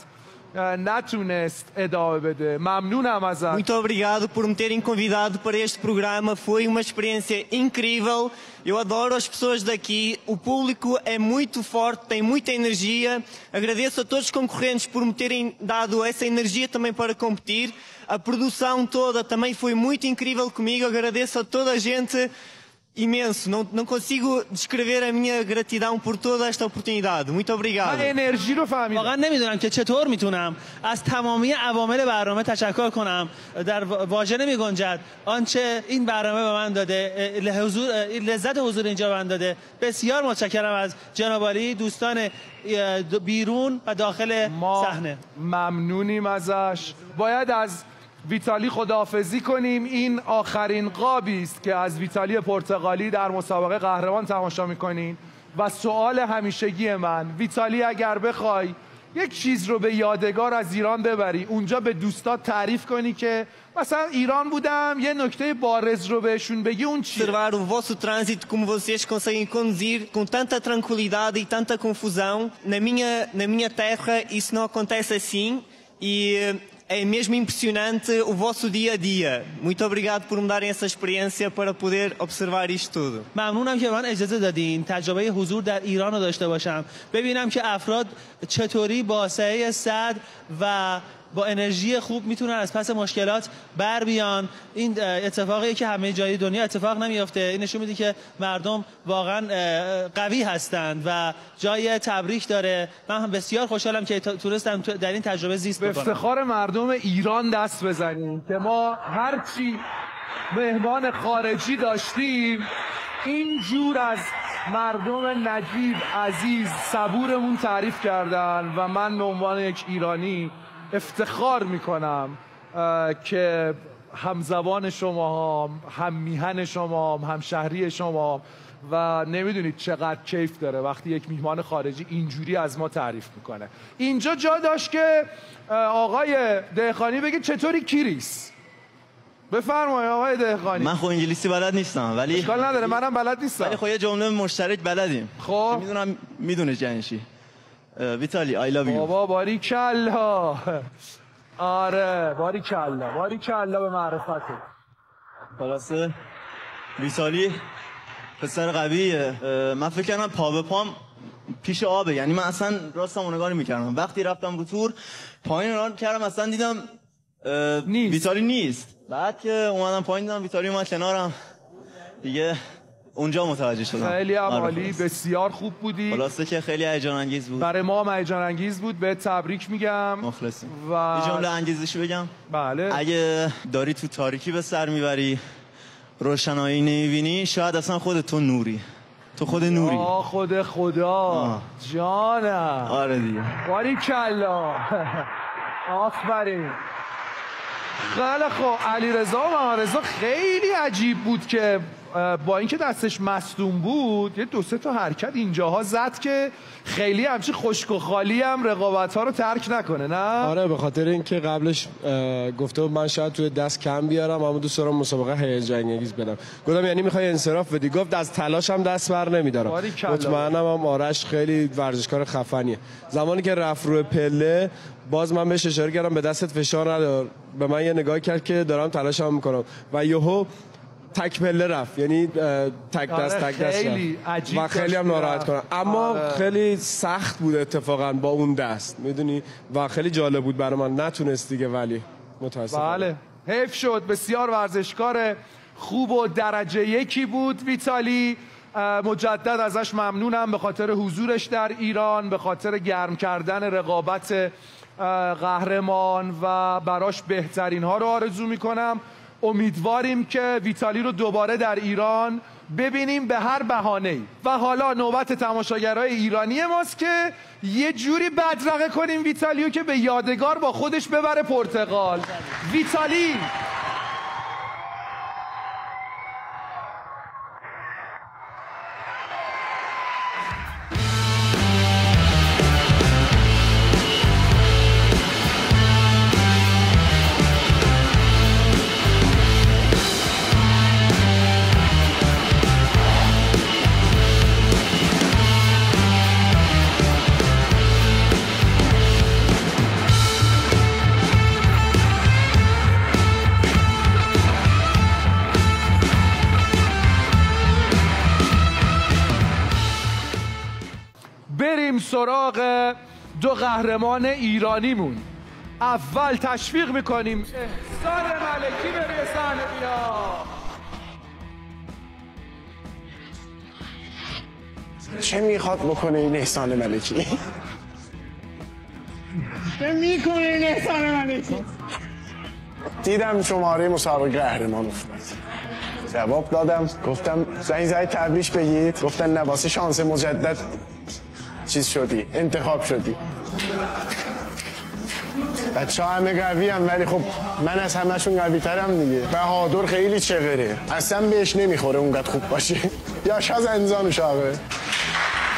نتونست ادامه بده. ممنونم ازت. Muito obrigado por me terem convidado para este programa. Foi uma experiência incrível. Eu adoro as pessoas daqui. O público é muito forte, tem muita energia. Agradeço a todos os concorrentes por me terem dado essa energia também para competir. A produção toda também foi muito incrível comigo. Agradeço a toda a gente imenso. Não consigo descrever a minha gratidão por toda esta oportunidade. Muito obrigado. انرژی رو فهمیدم. واقعا نمیدونم که چطور میتونم از تمامی عوامل برنامه تشکر کنم. در واژه نمی گنجد آنچه این برنامه به من داده، لذت حضور اینجا به من داده. بسیار متشکرم از جناب عالی، دوستان بیرون و داخل صحنه. ممنونیم ازش. باید از ویتالی خداحافظی کنیم. این آخرین قابی است که از ویتالی پرتغالی در مسابقه قهرمان تماشا میکنین و سوال همیشگی من، ویتالی اگر بخوای یک چیز رو به یادگار از ایران ببری، اونجا به دوستات تعریف کنی که مثلا ایران بودم، یه نکته بارز رو بهشون بگی، اون چی؟ Observar o vosso trânsito, como vocês conseguem conduzir com tanta tranquilidade e tanta confusão. Na minha terra isso não acontece assim e é mesmo impressionante o vosso dia a dia. Muito obrigado por me darem essa experiência para poder observar isto tudo. ممنونم که من اجازه دادین تجربه حضور در ایران رو داشته باشم، ببینم که افراد چطوری با سعی صدر و با انرژی خوب میتونن از پس مشکلات بر بیان. این اتفاقیه که همه جای دنیا اتفاق نمیافته. این نشون میده که مردم واقعا قوی هستند و جای تبریک داره. من هم بسیار خوشحالم که تونستم در این تجربه زیست بکنم. به افتخار مردم ایران دست بزنیم که ما هرچی مهمان خارجی داشتیم اینجور از مردم نجیب، عزیز، صبورمون تعریف کردن و من به عنوان یک ایرانی افتخار میکنم که همزبان شما هم میهن شما هم شهری شما و نمیدونید چقدر کیف داره وقتی یک میهمان خارجی اینجوری از ما تعریف میکنه. اینجا جا داشت که آقای دهقانی بگه چطوری کیریس. بفرمایید آقای دهقانی. من خب انگلیسی بلد نیستم ولی اشکال نداره، منم بلد نیستم ولی خب یه جمله مشترک بلدیم. خب میدونم میدونه یعنی چی. ویتالی I love you. بابا باریکلا. آره باریکلا به معرفته. خلاصه ویتالی پسر قویه. من فکر کردم پا به پام پیش آبه، یعنی من اصلا راستم نگاه نمی‌کردم. وقتی رفتم رو تور پایین نگاه کردم اصلا دیدم ویتالی نیست. بعد که اومدم پایین دیدم ویتالی اومد کنارم دیگه اونجا متوجه شدم. خیلی عالی، بسیار خوب بودی. خلاصه که خیلی هیجان انگیز بود. برای ما هم هیجان انگیز بود. به تبریک میگم. مخلصیم. و یه جمله انگیزشی بگم. بله. اگه داری تو تاریکی به سر میبری روشنایی نمیبینی شاید اصلا خودت تو نوری. تو خود نوری. خود خدا. جانم. آره دیگه. باریکلا. آفرین. خیلی خوب. علیرضا و محمدرضا خیلی عجیب بود که با اینکه دستش مصدوم بود یه دو سه تا حرکت اینجاها زد که خیلی همچین خشک و خالی هم رقابت ها رو ترک نکنه. نه آره به خاطر اینکه قبلش گفته بود من شاید توی دست کم بیارم اما دوست دارم مسابقه هیجان انگیز بدم. گفتم یعنی میخوای انصراف بدی؟ گفت از تلاشم دست بر نمیدارم. مطمئنم هم آرش خیلی ورزشکار خفنیه. زمانی که رفت روی پله باز من بهش اشاره کردم به دستت فشار ندار، به من یه نگاه کرد که دارم تلاشم میکنم و یهو تک پله رفت، یعنی تک دست خیلی عجیب و خیلی هم ناراحت کنم. اما خیلی سخت بود اتفاقا با اون دست میدونی و خیلی جالب بود برای من. نتونست دیگه ولی متاسفانه. بله حیف شد. بسیار ورزشکار خوب و درجه یکی بود ویتالی. مجدد ازش ممنونم به خاطر حضورش در ایران، به خاطر گرم کردن رقابت قهرمان و براش بهترین ها رو آرزو میکنم. امیدواریم که ویتالی رو دوباره در ایران ببینیم به هر بهانه‌ای. و حالا نوبت تماشاگرای ایرانی ماست که یه جوری بدرقه کنیم ویتالیو که به یادگار با خودش ببره پرتغال. ویتالی سراغ دو قهرمان ایرانیمون. اول تشویق میکنیم احسان ملکی به روی صحنه بیا. چه میخواد بکنه این احسان ملکی؟ چه میکنه این احسان ملکی؟ دیدم شماره مسابقه قهرمان افتاد، جواب دادم، گفتم زنگ زدید تبریک بگید، گفتن نه واسه شانس مجدد چیز شدی، انتخاب شدی. بچه ها همه قوی هم ولی خب من از همهشون قوی ترم دیگه. بهادر خیلی چغره، اصلا بهش نمیخوره اونقدر خوب باشه. یا شاز انزان شاقه.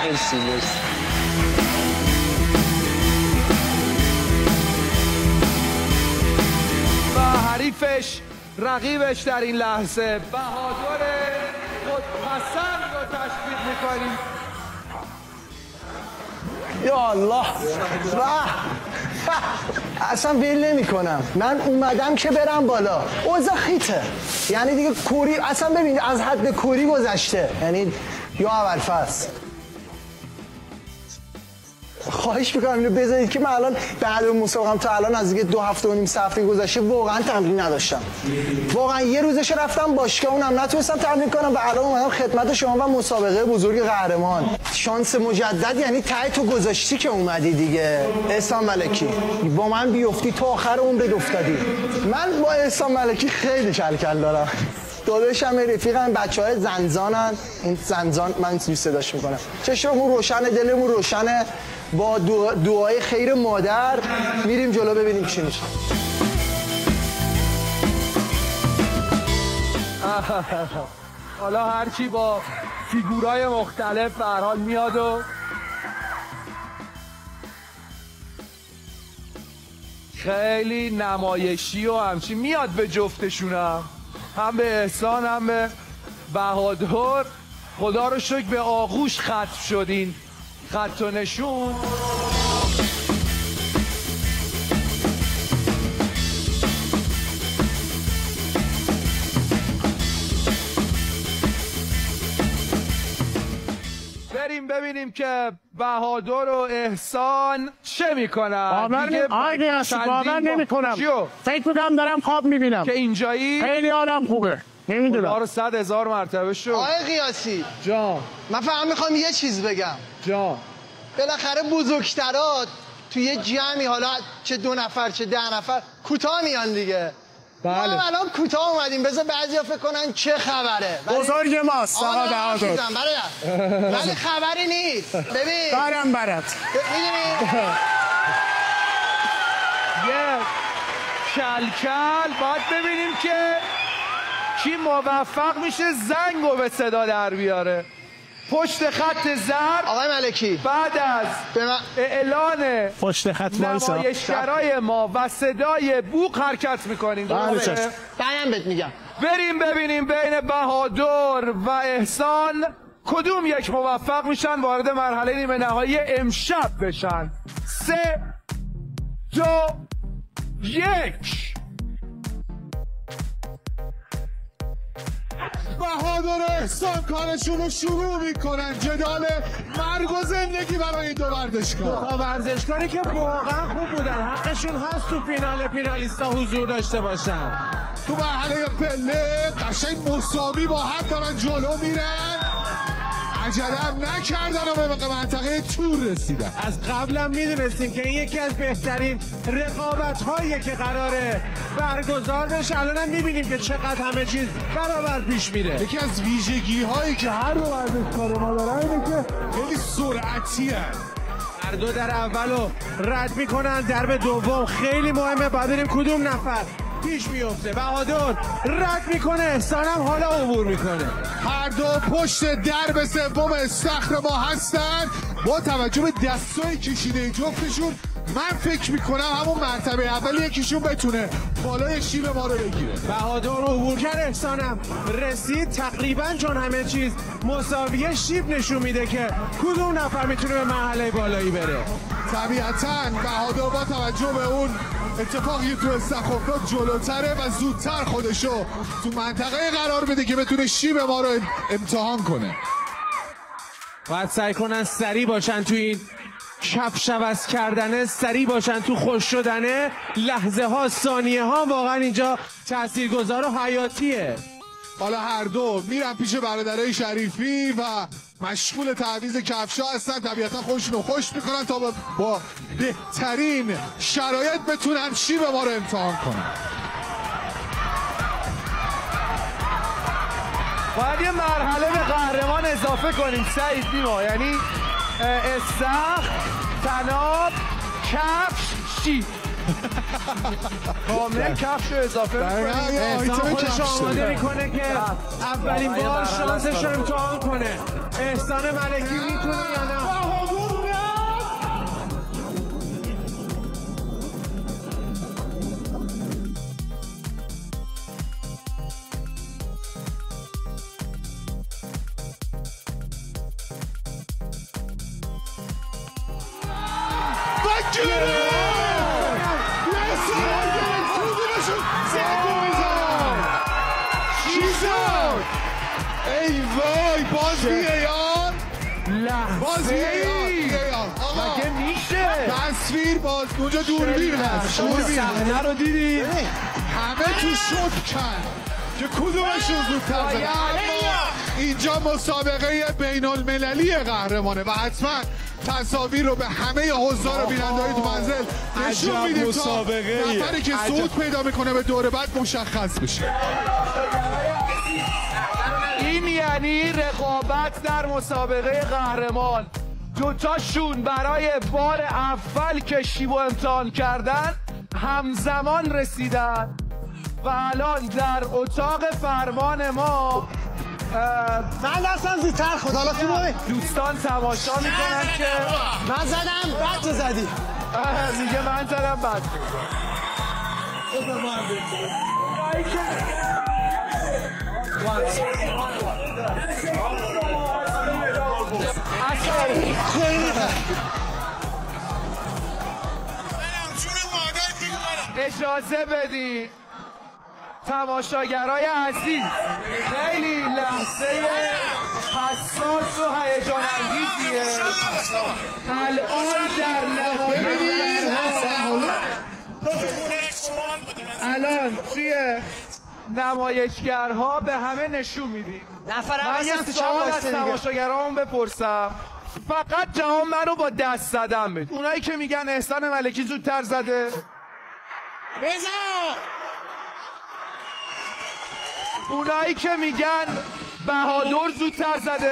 مرسی مرسی. و حریفش رقیبش در این لحظه بهادر خودپسند رو تشویق میکنیم. یا الله اصلا ول نمی کنم. من اومدم که برم بالا، اوضاع خیته، یعنی دیگه کوری اصلا ببین از حد کوری گذشته، یعنی یا اول فصل. خواهش میکنم اینو بذارید که من الان بعد مسابقم تا الان از دیگه 2 هفته و نیم سفری گذشته واقعا تمرین نداشتم. واقعا یه روزش رفتم باشگاه اونم نتونستم تمرین کنم و الان اومدم خدمت شما و مسابقه بزرگ قهرمان. شانس مجدد یعنی ته تو گذاشتی که اومدی دیگه. احسان ملکی با من بیفتی تا آخر عمرت افتادی. من با احسان ملکی خیلی کلکل دارم. داداشم رفیقم، بچه‌های زنزانن. این زنزان من صداش میکنم. چشممون روشنه، دلمون روشنه. با دعای خیر مادر میریم جلو ببینیم چی میشه. حالا هرچی با فیگورای مختلف به هر حال میاد و خیلی نمایشی و همچی میاد به جفتشونم، هم به احسان هم به بهادر. خدا رو شکر به آغوش ختم شدین خط و نشون. بریم ببینیم که بهادر و احسان چه میکنن. باور نمیکنم. فکر کنم دارم خواب میبینم که اینجایی خیلی حالم خوبه. نمیدونم. خدا رو 100,000 مرتبه شد. آقای قیاسی جان، من فقط میخوام یه چیز بگم. جان، بالاخره بزرگترات توی یه جمعی، حالا چه 2 نفر چه 10 نفر، کوتاه میان دیگه. بله. ما الان کوتاه اومدیم، بذار بعضیا فکر کنن چه خبره. بزرگ ماست آقا بهادر. ولی خبری نیست. ببین برم برات. میدونی یه کلکل باید ببینیم که کی موفق میشه زنگو به صدا در بیاره. پشت خط زرد آقای ملکی بعد از اعلان پشت خط نمایشگرای ما و صدای بوق حرکت میکنیم. بعدم بهت میگم. بریم ببینیم بین بهادر و احسان کدوم یک موفق میشن وارد مرحله نیمه نهایی امشب بشن. 3 2 1. بهادر و احسان کارشون رو شروع میکنن. جدال مرگ و زندگی برای این 2 ورزشکار. 2 ورزشکاری که واقعا خوب بودن، حقشون هست تو فینال فینالیستا حضور داشته باشن. تو مرحله پله قشنگ مساوی با هم دارن جلو میرن. عجلم نکردن و به منطقه تور رسیدن. از قبلم میدونستیم که این یکی از بهترین رقابت هایی که قراره برگزار بشه. الان هم میبینیم که چقدر همه چیز برابر پیش میره. یکی از ویژگی هایی که هر 2 ورزشکار ما دارن اینه که خیلی سرعتی هست. هر دو در اولو رد میکنن، درب دوم خیلی مهمه. باید بریم کدوم نفر پیش میفته. بهادر رد میکنه، احسان هم حالا عبور میکنه. هر دو پشت درب سوم استخر ما هستن. با توجه به دستای کشیده جفتشون من فکر میکنم همون مرتبه اول یکیشون بتونه بالای شیب ما رو بگیره. بهادر عبور کرد، احسانم رسید تقریبا، چون همه چیز مساویه شیب نشون میده که کدوم نفر میتونه به مرحله بالایی بره. طبیعتاً بهادر با توجه به اون اتفاقی تو استخر جلوتره و زودتر خودشو تو منطقه قرار بده که بتونه شیب ما رو امتحان کنه. باید سعی کنن سریع باشن تو این کفش عوض کردنه، سریع باشن تو خوش شدنه. لحظه ها، ثانیه ها واقعا اینجا تاثیرگذار و حیاتیه. حالا هر دو میرن پیش برادرای شریفی و مشغول تعویض کفشا هستن. طبیعتا خودشون رو خوش میکنن تا با بهترین شرایط بتونن شیب ما رو امتحان کنن. باید یه مرحله به قهرمان اضافه کنیم سعید نیما، یعنی استخر، تناب، کفش، شیب. کاملا کفش رو اضافه میکنیم. احسان خودش آماده میکنه که اولین بار شانسش رو امتحان کنه. احسان ملکی میتونی یا نه؟ ای وای باز بیار باز بیار مگه میشه تصویر باز اونجا دوربین هست صحنه رو دیدی همه تو شوک کرد که کدومشون زودتر زده اما اینجا مسابقه بین المللی قهرمانه و حتما تصاویر رو به همه حضار و بیننده‌های تو منزل نشون میدیم تا نفری که صعود پیدا میکنه به دور بعد مشخص بشه. این یعنی رقابت در مسابقه قهرمان. دوتاشون برای بار اول کشتی و امتحان کردن همزمان رسیدن و الان در اتاق فرمان ما من دستم زودتر خود حالا تو دوستان تماشا میکنن که من زدم بعد تو زدی میگه من زدم بعد اجازه بدی تماشاگرای عزیز خیلی لحظه حساس و هیجان انگیزیه. الان در الان توی نمایشگرها به همه نشون میدیم. من یه سوال از تماشاگرامون بپرسم، فقط جواب منو با دست زدن بده. اونایی که میگن احسان ملکی زودتر زده بزن، اونایی که میگن بهادر زودتر زده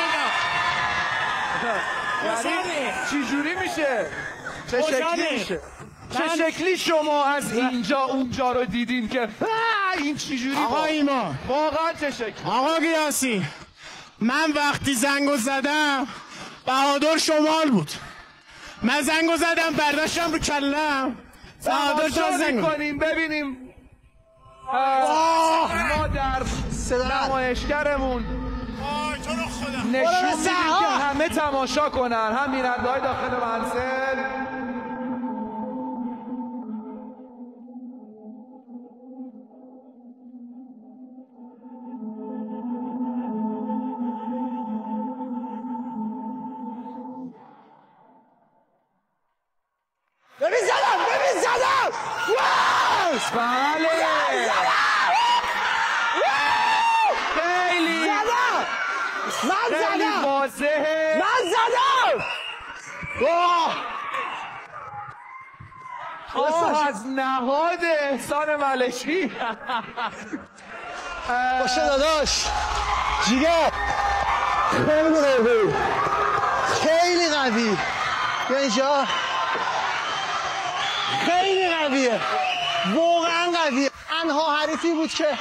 یعنی چی جوری میشه؟ چه شکلی میشه؟ چه شکلی شما از اینجا اونجا رو دیدین که این چی جوری؟ آقا ایمان واقعا چه شکلی؟ آقا قیاسی من وقتی زنگو زدم بهادر شمال بود. من زنگو زدم برداشتم رو کلم بهادر جا زنگو کنیم ببینیم ما در نمایشگرمون نشون میدیم که همه تماشا کنن، هم بیننده‌های داخل منزل. ببین زدم بله خیلی من واضحه. من زدم از نهاد احسان ملکی باشه داداش جیگر خیلی قوی اینجا خیلی قویه، واقعا قویه. تنها حریفی بود که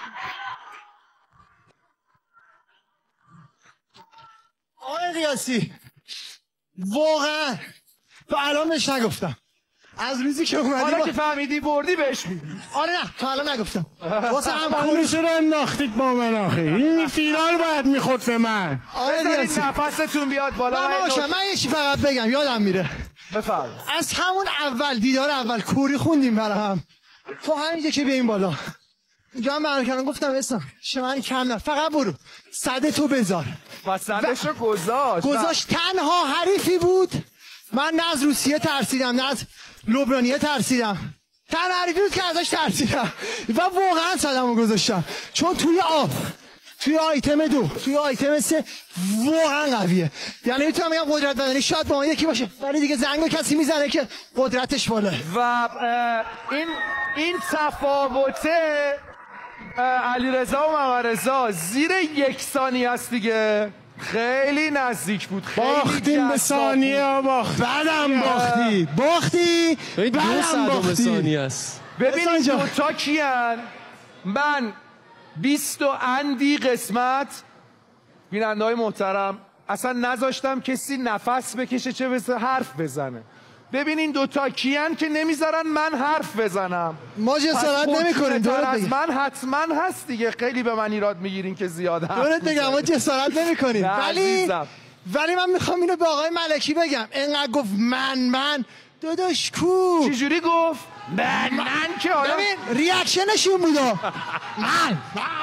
آقای قیاسی واقعا تا الان بهش نگفتم. از روزی که اومدی حالا که فهمیدی بردی بهش میگی. آره نه تا الان نگفتم. واسه هم کونش رو انداختید با من آخه. این فینال باید میخورد به من. آره قیاسی نفستون بیاد بالا. من یه چی فقط بگم یادم میره. بفرمایید. از همون اول دیدار اول کوری خوندیم برای هم. تو همینجا که بیایم بالا اینجا هم برای کردم گفتم اسم شما کم نه فقط برو صده تو بذار و صدش رو گذاشت. تنها حریفی بود. من نه از روسیه ترسیدم نه از لبنانیه ترسیدم. تنها حریفی بود که ازش ترسیدم و واقعا صدمو گذاشتم چون توی آب توی آیتم 2 توی آیتم 3 واقعا قویه. یعنی میتونم بگم قدرت بدنی شاید با من یکی باشه ولی دیگه زنگو کسی میزنه که قدرتش بالاه. و این تفاوته علیرضا و محمدرضا زیر 1 ثانیه است دیگه. خیلی نزدیک بود. باختیم به ثانیه بعدم باختی بعدم باختی. ثانیه است. ببینید دوتا کیان. من 20 و اندی قسمت بیننده‌های محترم، اصلا نذاشتم کسی نفس بکشه چه بسه حرف بزنه. ببینین دوتا کیان که نمیذارن من حرف بزنم. ما جسارت نمی‌کنیم. دورت از من حتما هست دیگه. خیلی به من ایراد میگیرین که زیاد حرف دورت بگم ما جسارت نمی‌کنیم. ولی من میخوام اینو به آقای ملکی بگم. اینقدر گفت من داداش کو چی جوری گفت؟ من که آدم ببین ریاکشنش این بودا. من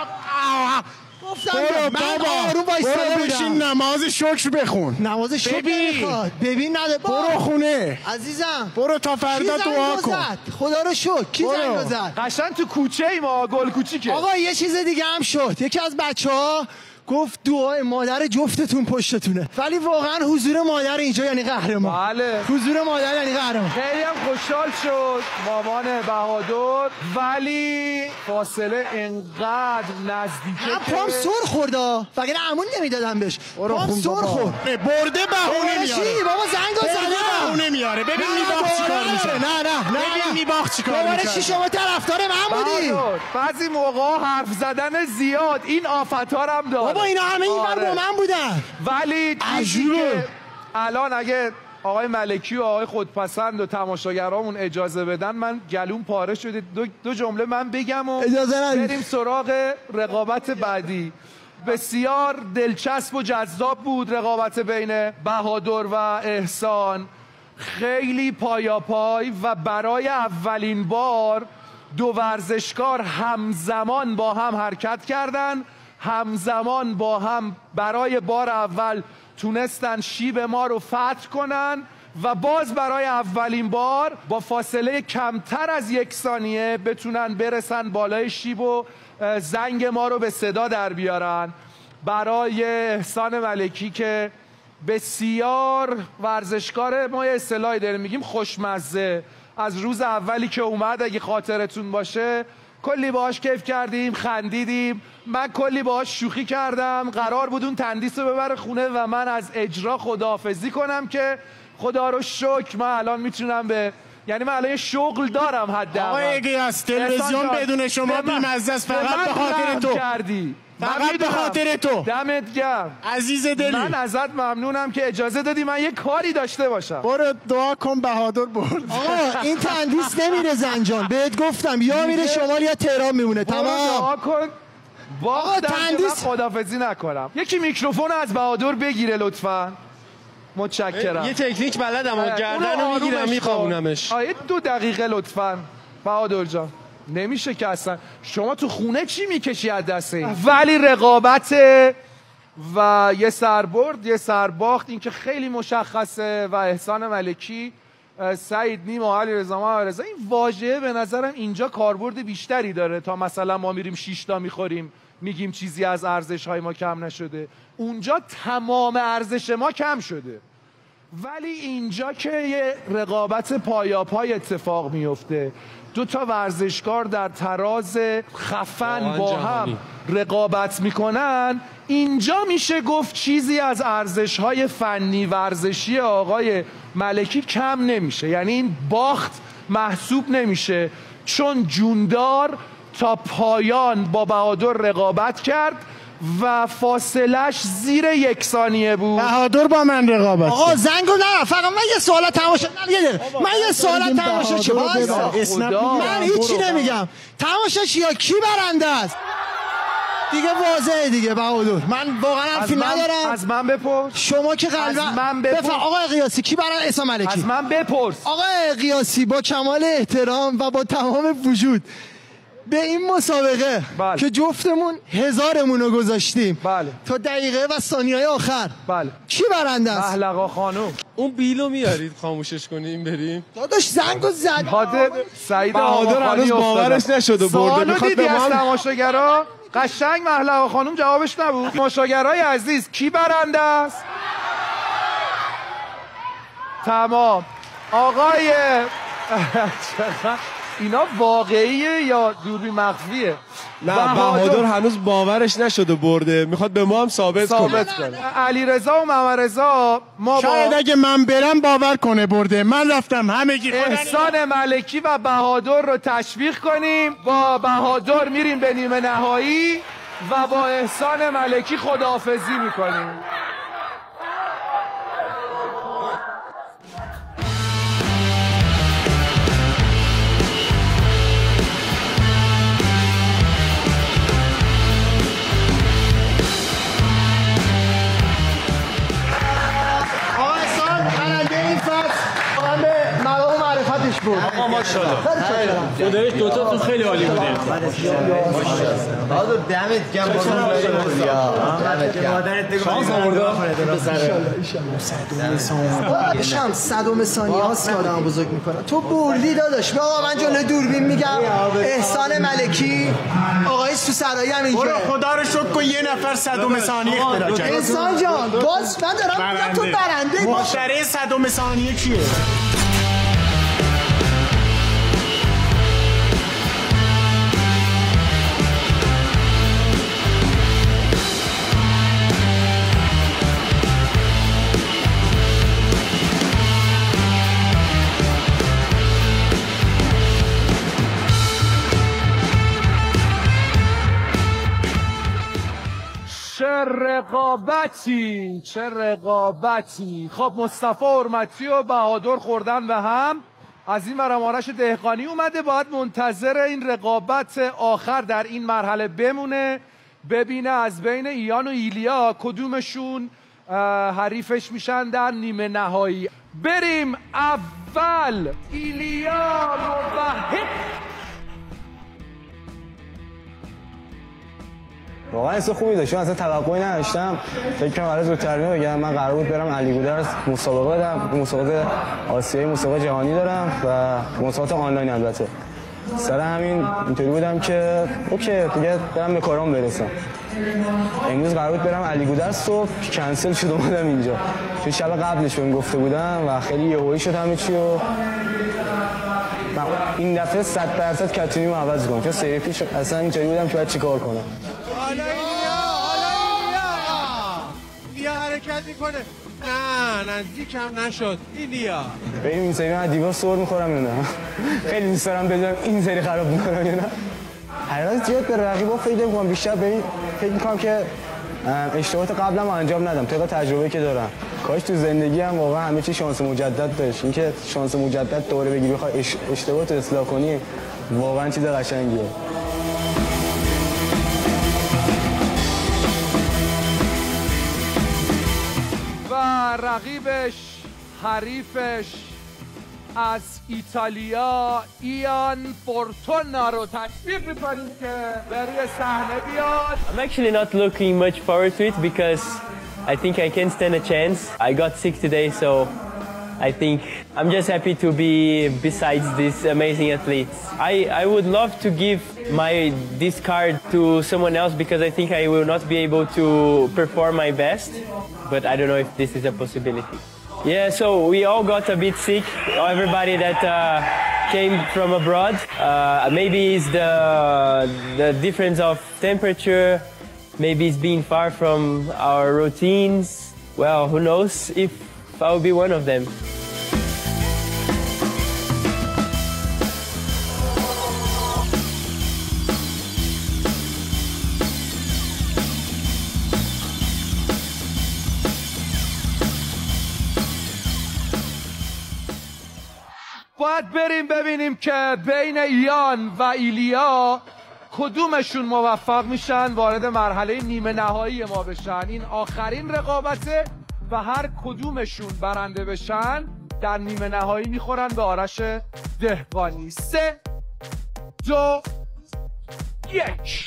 برو آروم وایساده بودم. بشین نماز شکر بخون. نماز شکر بخون. ببین نده برو خونه عزیزم. برو تا فردا دعا کن. خدا رو شکر. کی زنگ زد؟ قشنگ تو کوچه ای ما گل کوچیکه. آقا یه چیز دیگه هم شد. یکی از بچه‌ها گفت دعای مادر جفتتون پشتتونه. ولی واقعا حضور مادر اینجا یعنی قهرمان. بله. حضور مادر یعنی قهرمان. خیلی هم خوشحال شد مامان بهادر، ولی فاصله انقدر نزدیکه که پام سر خورد. وگرنه عمون نمیدادم بهش. پام سر خورد. برده بهونه میاره. بابا زنگ زده بهونه میاره. ببین میباخت چیکار میشه. نه ببین میباخت چیکار میشه. دوباره چی شما طرفدار من بودی؟ بعضی موقع حرف زدن زیاد این آفت‌ها هم داره. بابا اینا همه اینور با من بودن. ولی عجیبه الان اگه آقای ملکی و آقای خودپسند و تماشاگرامون اجازه بدن من گلوم پاره شده دو جمله من بگم و بریم سراغ رقابت بعدی. بسیار دلچسب و جذاب بود رقابت بین بهادر و احسان، خیلی پایاپای و برای اولین بار دو ورزشکار همزمان با هم حرکت کردن، همزمان با هم برای بار اول تونستن شیب ما رو فتح کنن و باز برای اولین بار با فاصله کمتر از 1 ثانیه بتونن برسن بالای شیب و زنگ ما رو به صدا در بیارن. برای احسان ملکی که بسیار ورزشکار، ما یه اصطلاحی داریم میگیم خوشمزه، از روز اولی که اومد اگه خاطرتون باشه کلی باهاش کیف کردیم، خندیدیم، من کلی باهاش شوخی کردم. قرار بود اون تندیس رو ببره خونه و من از اجرا خداحافظی کنم که خدا رو شکر من الان میتونم یعنی من الان یه شغل دارم حداقل. آقای گیاس تلویزیون بدون شما بی‌مزه است. فقط به خاطر تو کردی. فقط به خاطر تو. دمت گرم عزیز دلی. من ازت ممنونم که اجازه دادی من یه کاری داشته باشم. برو دعا کن بهادر برد. آقا این تندیس نمیره زنجان، بهت گفتم یا میره شمال یا تهران میمونه. تمام. دعا کن آقا تندیس خدافظی نکنم. یکی میکروفون از بهادر بگیره لطفاً. متشکرم. یه تکنیک بلدم و گردن میگیرم میخوابونمش. 2 دقیقه لطفاً بهادر جان. نمیشه که اصلا شما تو خونه چی میکشی از دست این؟ ولی رقابت و یه سربرد یه سرباخت این که خیلی مشخصه و احسان ملکی سعید نیما علیرضا محمدرضا این واژه به نظرم اینجا کاربرد بیشتری داره تا مثلا ما میریم 6 تا میخوریم میگیم چیزی از ارزش های ما کم نشده. اونجا تمام ارزش ما کم شده، ولی اینجا که یه رقابت پایاپای اتفاق میفته، 2 تا ورزشکار در تراز خفن با هم رقابت میکنن، اینجا میشه گفت چیزی از ارزش‌های فنی ورزشی آقای ملکی کم نمیشه. یعنی این باخت محسوب نمیشه چون جوندار تا پایان با بهادر رقابت کرد و فاصلش زیر 1 ثانیه بود. بهادر با من رقابت. آقا زنگو نه، فقط من یه سوال تماشا من یه سوال تماشا چی من هیچی نمیگم. تماشا چیا کی برنده است دیگه؟ واضحه دیگه بهادر. من واقعا حرفی ندارم. از من بپرس. شما که قلبا از من بپرس. آقای قیاسی کی برنده؟ احسان ملکی. از من بپرس. آقای قیاسی با کمال احترام و با تمام وجود به این مسابقه که جفتمون 1000مون رو گذاشتیم تا دقیقه و ثانیه‌های آخر کی برنده است؟ محلقا خانم. اون بیلو میارید خاموشش کنیم بریم؟ داداش زنگو زد. سعید بهادر هنوز باورش نشده برده. میخواد به ما تماشاگرا قشنگ محلقا خانم جوابش نبود. تماشاگرای عزیز کی برنده است؟ تمام. آقای اینا واقعیه یا دوربین مخفیه؟ نه بهادر هنوز باورش نشده برده، میخواد به ما هم ثابت کنه. علیرضا و محمدرضا ما شاید اگه من برم باور کنه برده. من رفتم همگی احسان ملکی و بهادر رو تشویق کنیم. با بهادر میریم به نیمه نهایی و با احسان ملکی خداحافظی میکنیم. آقا احسان برنده این فصل واقعا به مقام معرفتش بود. آقا ماشاءالله خدایش دوتاتون خیلی عالی بودید. آقا دمت گرم شانس آورده شمس صدم ثانیه هاست که آدم بزرگ میکنه. تو بردی داداش. آقا من جلوی دوربین میگم احسان ملکی آقای تو سرایی هم اینجا. برو خدا رو شکر کن یه نفر صدم ثانیه اختراع کرد. احسان جان باز من دارم میگم تو برنده باش. مشتری صدم ثانیه کیه؟ چه رقابتی. خب مصطفی حرمتی و بهادر خوردن به هم. از این ورم آرش دهقانی اومده، باید منتظر این رقابت آخر در این مرحله بمونه، ببینه از بین ایان و ایلیا کدومشون حریفش میشن در نیمه نهایی. بریم اول ایلیا موحد. واقعا حس خوبی داشتم، اصلا توقعی نداشتم. فکر کنم برای زودتر بگم من قرار بود برم علی گودرز مسابقه بدم، مسابقه آسیایی، مسابقه جهانی دارم و مسابقات آنلاین البته. سر همین اینطوری بودم که اوکی دیگه برم به کارام برسم. امروز قرار بود برم علی گودرز، صبح کنسل شد اومدم اینجا. چون شب قبلش بهم گفته بودم و خیلی یهویی شد همه چی و این دفعه 100% کاتونیمو عوض کنم. چون سری پیش اصلا اینطوری بودم که باید چیکار کنم. حالا ایلیا حرکت میکنه. نه نزدیکم نشد ایلیا. بریم این سری من دیوار سر میخورم یا نه؟ خیلی دوست دارم بدونم این سری خراب میکنم یا نه. هر روز زیاد به رقیبا فکر میکنم، بیشتر ببین فکر میکنم که اشتباهات قبلم انجام ندم طبق تجربه که دارم. کاش تو زندگی هم واقعا همه چی شانس مجدد داشت. اینکه شانس مجدد دوره بگی بخوای اشتباهات رو اصلاح کنی واقعا چیز قشنگیه. و رقیبش، حریفش از ایتالیا ایان فورتونا رو تشویق می‌کنیم که بروی صحنه بیاد. I'm actually not looking much forward to it because I think I can stand a chance. I got sick today, so I think I'm just happy to be besides these amazing athletes. I would love to give this card to someone else because I think I will not be able to perform my best, but I don't know if this is a possibility. Yeah, so we all got a bit sick, everybody that came from abroad. Maybe it's the difference of temperature, maybe it's being far from our routines. Well, who knows if I'll be one of them. باید بریم ببینیم که بین ایان و ایلیا کدومشون موفق میشن وارد مرحله نیمه نهایی ما بشن. این آخرین رقابته و هر کدومشون برنده بشن در نیمه نهایی میخورن به آرش دهقانی. 3 2 1.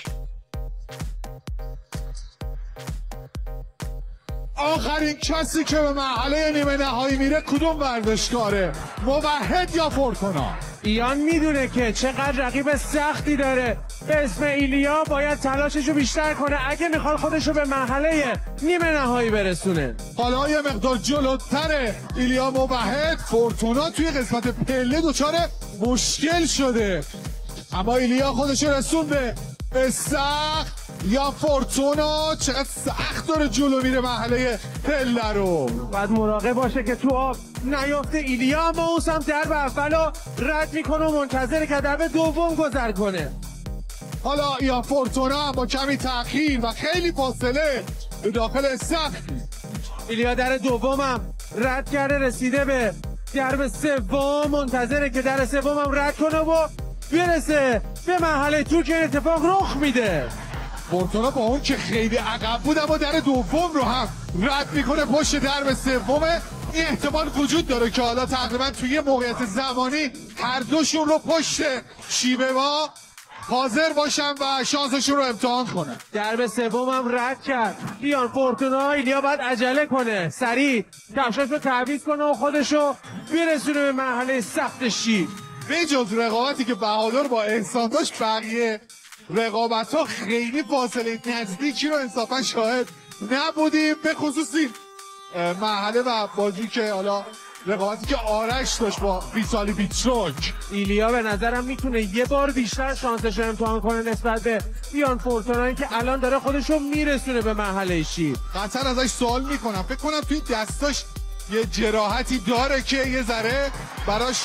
آخرین کسی که به مرحله نیمه نهایی میره کدوم ورزشکاره؟ موحد یا فورتونا؟ ایان میدونه که چقدر رقیب سختی داره. به اسم ایلیا باید تلاششو بیشتر کنه اگه میخواد خودشو به مرحله نیمه نهایی برسونه. حالا یه مقدار جلوتره ایلیا موحد. فورتونا توی قسمت پله دچار مشکل شده، اما ایلیا خودشو رسونده به سخت. یا فورتونا چقدر سخت داره جلو میره مرحله پله رو. باید مراقب باشه که تو آب نیافته. ایلیا اما اون سمت درب اولو رد میکنه و منتظره که درب دوم گذر کنه. حالا ایان فورتونا با کمی تأخیر و خیلی فاصله به داخل سقف. ایلیا در دومم رد کرده، رسیده به درب سوم، منتظره که در سومم رد کنه و برسه به مرحله تو که اتفاق رخ میده. فورتونا با اون که خیلی عقب بود اما در دوم رو هم رد میکنه پشت درب سومه. این احتمال وجود داره که حالا تقریبا توی موقعیت زمانی هر دوشون رو پشت شیبه ما حاضر باشن و شانسشون رو امتحان کنن. درب سومم رد کرد ایان فورتونا. ایلیا باید عجله کنه، سریع کفشاش رو تعویض کنه و خودش رو برسونه به مرحله سخت شیب. به جز رقابتی که بهادر با احسان داشت، بقیه رقابت ها خیلی فاصله نزدیکی رو انصافا شاهد نبودیم، به خصوصی مرحله و بازی که حالا رقابتی که آرش داشت با ویتالی پیتروک. ایلیا به نظرم میتونه یه بار بیشتر شانسش رو امتحان کنه نسبت به ایان فورتونایی که الان داره خودش رو میرسونه به مرحله شیب. قطعا ازش سوال میکنم، فکر کنم توی دستاش یه جراحتی داره که یه ذره براش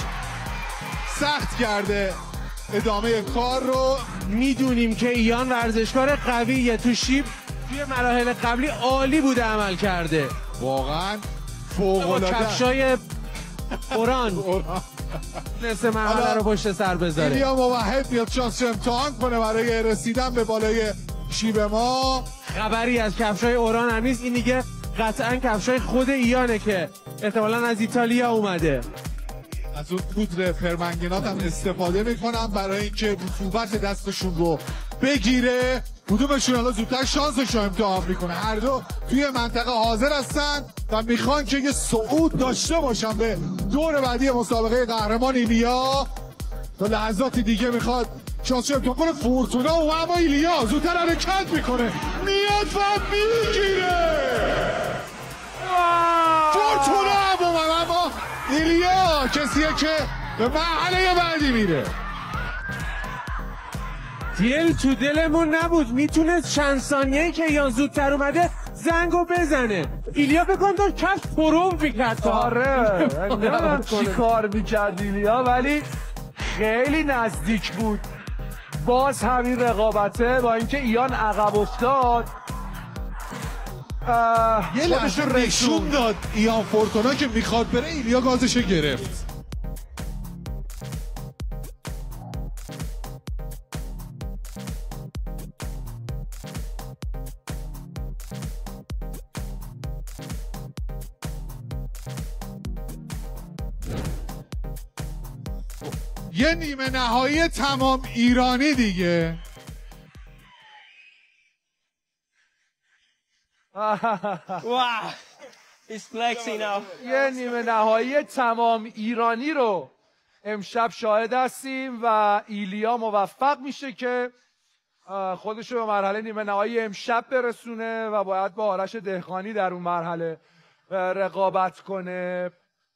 سخت کرده ادامه کار رو. میدونیم که ایان ورزشکار قویه، تو شیب توی مراحل قبلی عالی بوده عمل کرده، واقعا فوق‌العاده. کفشای اوران نصف مرحله رو پشت سر بذاره. ایلیا موحد میاد شانس امتحان کنه برای رسیدن به بالای شیب ما. خبری از کفشای اوران هم نیست، این دیگه قطعا کفشای خود ایانه که احتمالاً از ایتالیا اومده. از اون پودر فرمنگنات هم استفاده میکنم برای اینکه رطوبت دستشون رو بگیره. کدومشون حالا زودتر شانسش رو امتحان میکنه. هر دو توی منطقه حاضر هستن و میخوان که یه صعود داشته باشن به دور بعدی مسابقه قهرمان. ایلیا تا لحظاتی دیگه میخواد شانسش رو امتحان کنه. فورتونا و اما ایلیا زودتر حرکت میکنه، میاد و میگیره. فورتونا اما ایلیا کسیه که به مرحله بعدی میره. دل تو دلمون نبود، میتونست چند ثانیه‌ای که ایان زودتر اومده زنگو بزنه. ایلیا بکن داشت کف پروم میکرد. آره نمیدونم چی کار میکرد ایلیا، ولی خیلی نزدیک بود. باز همین رقابته با اینکه ایان عقب افتاد یه لحظه نشون داد ایان فورتونا که میخواد بره، ایلیا گازشو گرفت. یه نیمه نهایی تمام ایرانی دیگه. Wow, he's flexing now. یه نیمه نهایی تمام ایرانی رو امشب شاهد هستیم و ایلیا موفق میشه که خودش رو به مرحله نیمه نهایی امشب برسونه و باید با آرش دهقانی در اون مرحله رقابت کنه.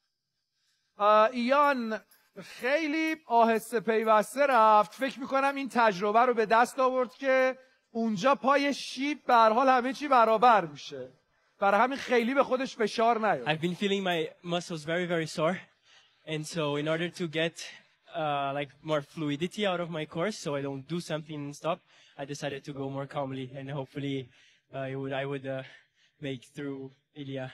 ایان خیلی آهسته پیوسته رفت. فکر میکنم این تجربه رو به دست آورد که اونجا پای شیب به هر حال همه چی برابر میشه، برای همین خیلی به خودش فشار نیاد. I've been feeling my muscles very sore, and so in order to get like more fluidity out of my course, so I don't do something and stop, I decided to go more calmly, and hopefully I would make through Ilya.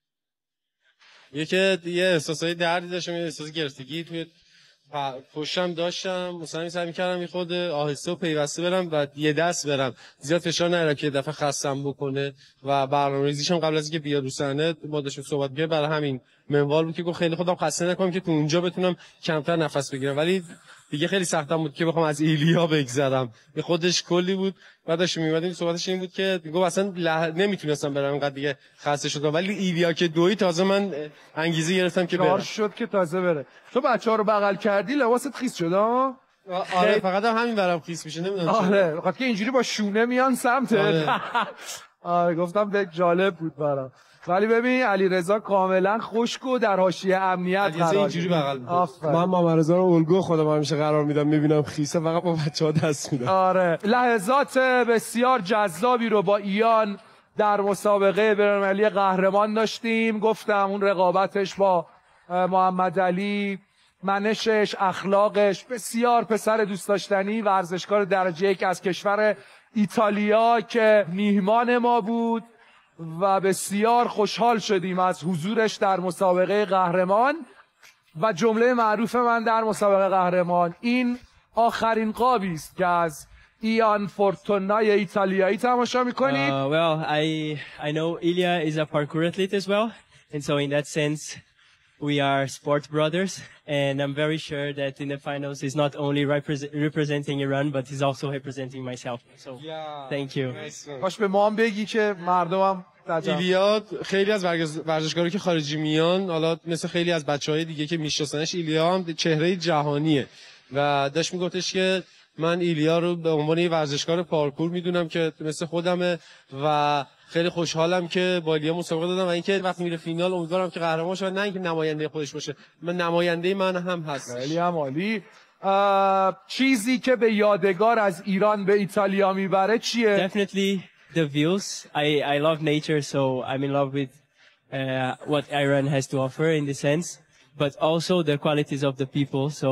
یه احساسای دردی داشتم، یه احساس گرفتگی توی پشتم داشتم، مثلا سعی می‌کردم یه خود آهسته و پیوسته برم و یه دست برم، زیاد فشار نیارم که دفعه خستم بکنه و برنامه‌ریزیشم قبل از اینکه بیاد رو صحنه ما داشتیم صحبت می‌کردیم، برای همین منوال بود که گفت خیلی خودم خسته نکنم که تو اونجا بتونم کمتر نفس بگیرم، ولی دیگه خیلی سختم بود که بخوام از ایلیا بگذرم. به خودش کلی بود. بعدش میومدیم صحبتش این بود که گفت اصلا نمیتونستم برم اینقدر دیگه خسته شدم، ولی ایلیا که دوی تازه من انگیزه گرفتم که برم. شد که تازه بره. تو بچه‌ها رو بغل کردی لباست خیس شد ها؟ آره فقط همین برام خیس میشه، نمیدونم. آره بخاطر که اینجوری با شونه میان سمتت. آره گفتم دیگه جالب بود برام. ولی ببین علیرضا کاملا خشک و در حاشیه امنیت قرار اینجوری بغل می‌کنه. من محمدرضا رو الگو خودم همیشه قرار میدم، میبینم خیسه فقط با بچه‌ها دست میدم. آره لحظات بسیار جذابی رو با ایان در مسابقه بین‌المللی قهرمان داشتیم. گفتم اون رقابتش با محمد علی منشش، اخلاقش، بسیار پسر دوست داشتنی، ورزشکار درجه 1 از کشور ایتالیا که میهمان ما بود و بسیار خوشحال شدیم از حضورش در مسابقه قهرمان. و جمله معروف من در مسابقه قهرمان این آخرین قابی است که از ایان فورتونای ایتالیایی تماشا میکنید. Well, I know Ilya is a parkour athlete as well, and so in that sense we are sport brothers, and I'm very sure that in the finals he's not only representing Iran but he's also representing myself. So thank you. باش به ما هم بگی که مردمم ایلیا خیلی از ورزشکارایی که خارجی میان، حالا مثل خیلی از بچهای دیگه که میشناسنش، ایلیا هم چهره جهانیه و داشت میگفتش که من ایلیا رو به عنوان یه ورزشکار پارکور میدونم که مثل خودمه و خیلی خوشحالم که با ایلیا مسابقه دادم و اینکه وقتی میره فینال امیدوارم که قهرمان شه، نه اینکه نماینده خودش باشه، من نماینده من هم هست. خیلی هم عالی. چیزی که به یادگار از ایران به ایتالیا میبره چیه؟ Definitely the views. I love nature, so I'm in love with what Iran has to offer in the sense, but also the qualities of the people, so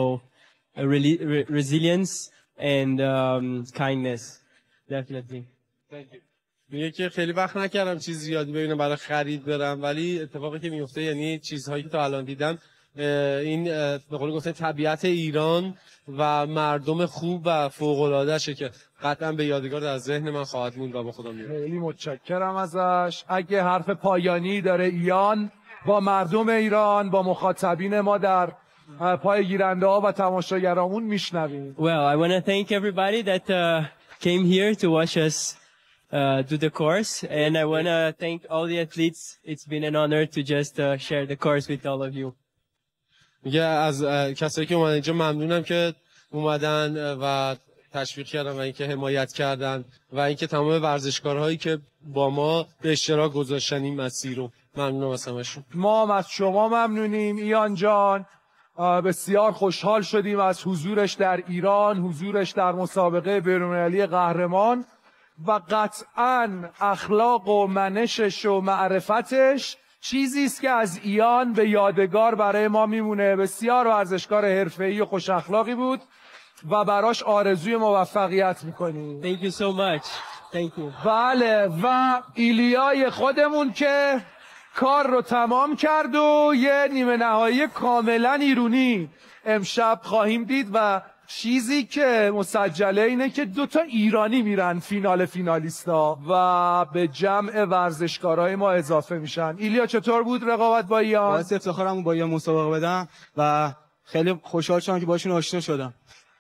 resilience and kindness. Definitely. Thank you. میگه که خیلی وقت نکردم چیز زیادی ببینم برای خرید برم، ولی اتفاقی که میفته یعنی چیزهایی که تا الان دیدم این به قول گفتن طبیعت ایران و مردم خوب و فوق‌العاده‌شه که قطعا به یادگار در ذهن من خواهد موند و با خدا میاد. خیلی متشکرم ازش. اگه حرف پایانی داره ایان با مردم ایران، با مخاطبین ما در پای گیرنده ها و تماشاگرامون میشنویم. Well, I want to thank everybody that came here to watch us do the course, and I want to thank all the athletes. It's been an honor to just share the course with all of you. میگه از کسایی که اومدن اینجا ممنونم که اومدن و تشویق کردن و اینکه حمایت کردن و اینکه تمام ورزشکارهایی که با ما به اشتراک گذاشتن این مسیر رو. ممنونم از همشون. ما هم از شما ممنونیم ایان جان. بسیار خوشحال شدیم از حضورش در ایران، حضورش در مسابقه بین‌المللی قهرمان و قطعاً اخلاق و منشش و معرفتش چیزی است که از ایان به یادگار برای ما میمونه. بسیار ورزشکار حرفه‌ای و خوش اخلاقی بود و براش آرزوی موفقیت میکنیم. Thank you so much. Thank you. بله و ایلیای خودمون که کار رو تمام کرد و یه نیمه نهایی کاملا ایرانی امشب خواهیم دید و چیزی که مسجله اینه که 2 ایرانی میرن فینال فینالیستا و به جمع ورزشکارای ما اضافه میشن. ایلیا چطور بود رقابت با ایان؟ باعث افتخارم با ایان مسابقه بدم و خیلی خوشحال شدم که باشون آشنا شدم.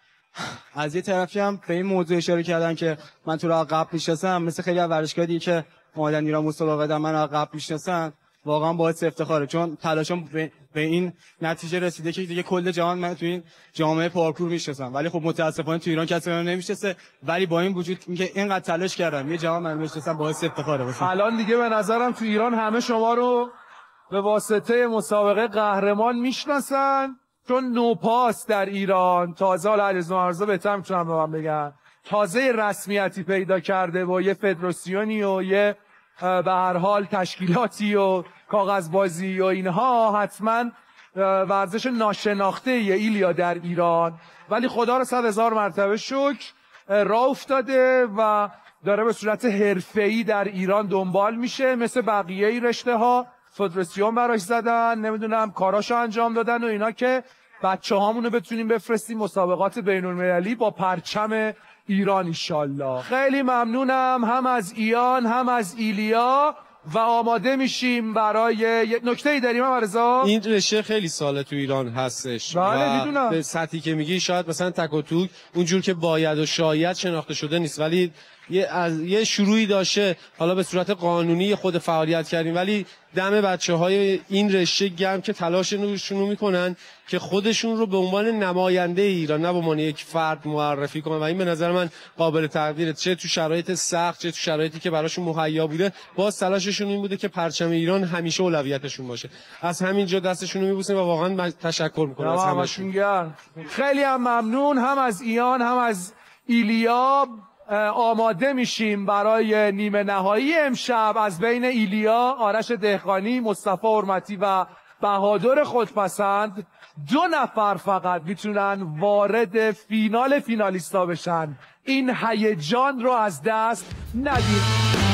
از یه طرفی هم به این موضوع اشاره کردن که من تو رو قبل میشناسم، مثل خیلی از ورزشکارایی که اومدن ایران مسابقه بدن من رو قبل میشناسن، واقعا باعث افتخاره چون تلاشم به این نتیجه رسیده که دیگه کل جهان من تو این جامعه پارکور میشناسم، ولی خب متاسفانه تو ایران کسی من نمیشناسه، ولی با این وجود اینکه اینقدر تلاش کردم یه جهان من میشناسم باعث افتخاره واسه. الان دیگه به نظرم تو ایران همه شما رو به واسطه مسابقه قهرمان میشناسن چون نوپاس در ایران تازه، حالا علیرضا مرزا بهتر میتونم به من بگن، تازه رسمیتی پیدا کرده و یه فدراسیونی و یه به هر حال تشکیلاتی و کاغذبازی و اینها، حتما ورزش ناشناخته ایلیا در ایران، ولی خدا رو 100,000 مرتبه شکر راه افتاده و داره به صورت حرفه‌ای در ایران دنبال میشه. مثل بقیه رشته ها فدراسیون براش زدن، نمیدونم کاراشو انجام دادن و اینا که بچه هامونو بتونیم بفرستیم مسابقات بین المللی با پرچم ایران انشالله. خیلی ممنونم هم از ایان هم از ایلیا و آماده میشیم برای یه نکته‌ای داریم علیرضا. این رشته خیلی ساله تو ایران هستش. بله میدونم. به سطحی که میگی شاید مثلا تک و توک اونجور که باید و شاید شناخته شده نیست، ولی یه شروعی داشته، حالا به صورت قانونی خود فعالیت کردیم، ولی دم بچه‌های این رشته گرم که تلاششون رو میکنن که خودشون رو به عنوان نماینده ایران نه به عنوان یک فرد معرفی کنن و این به نظر من قابل تقدیره، چه تو شرایط سخت چه تو شرایطی که براشون مهیا بوده، باز تلاششون این بوده که پرچم ایران همیشه اولویتشون باشه. از همینجا دستشون رو میبوسیم و واقعا تشکر میکنم از همشون. خیلی هم ممنون هم از ایان هم از ایلیا. آماده میشیم برای نیمه نهایی امشب از بین ایلیا، آرش دهقانی، مصطفی حرمتی و بهادر خودپسند 2 نفر فقط میتونن وارد فینالیستا بشن. این هیجان رو از دست ندید.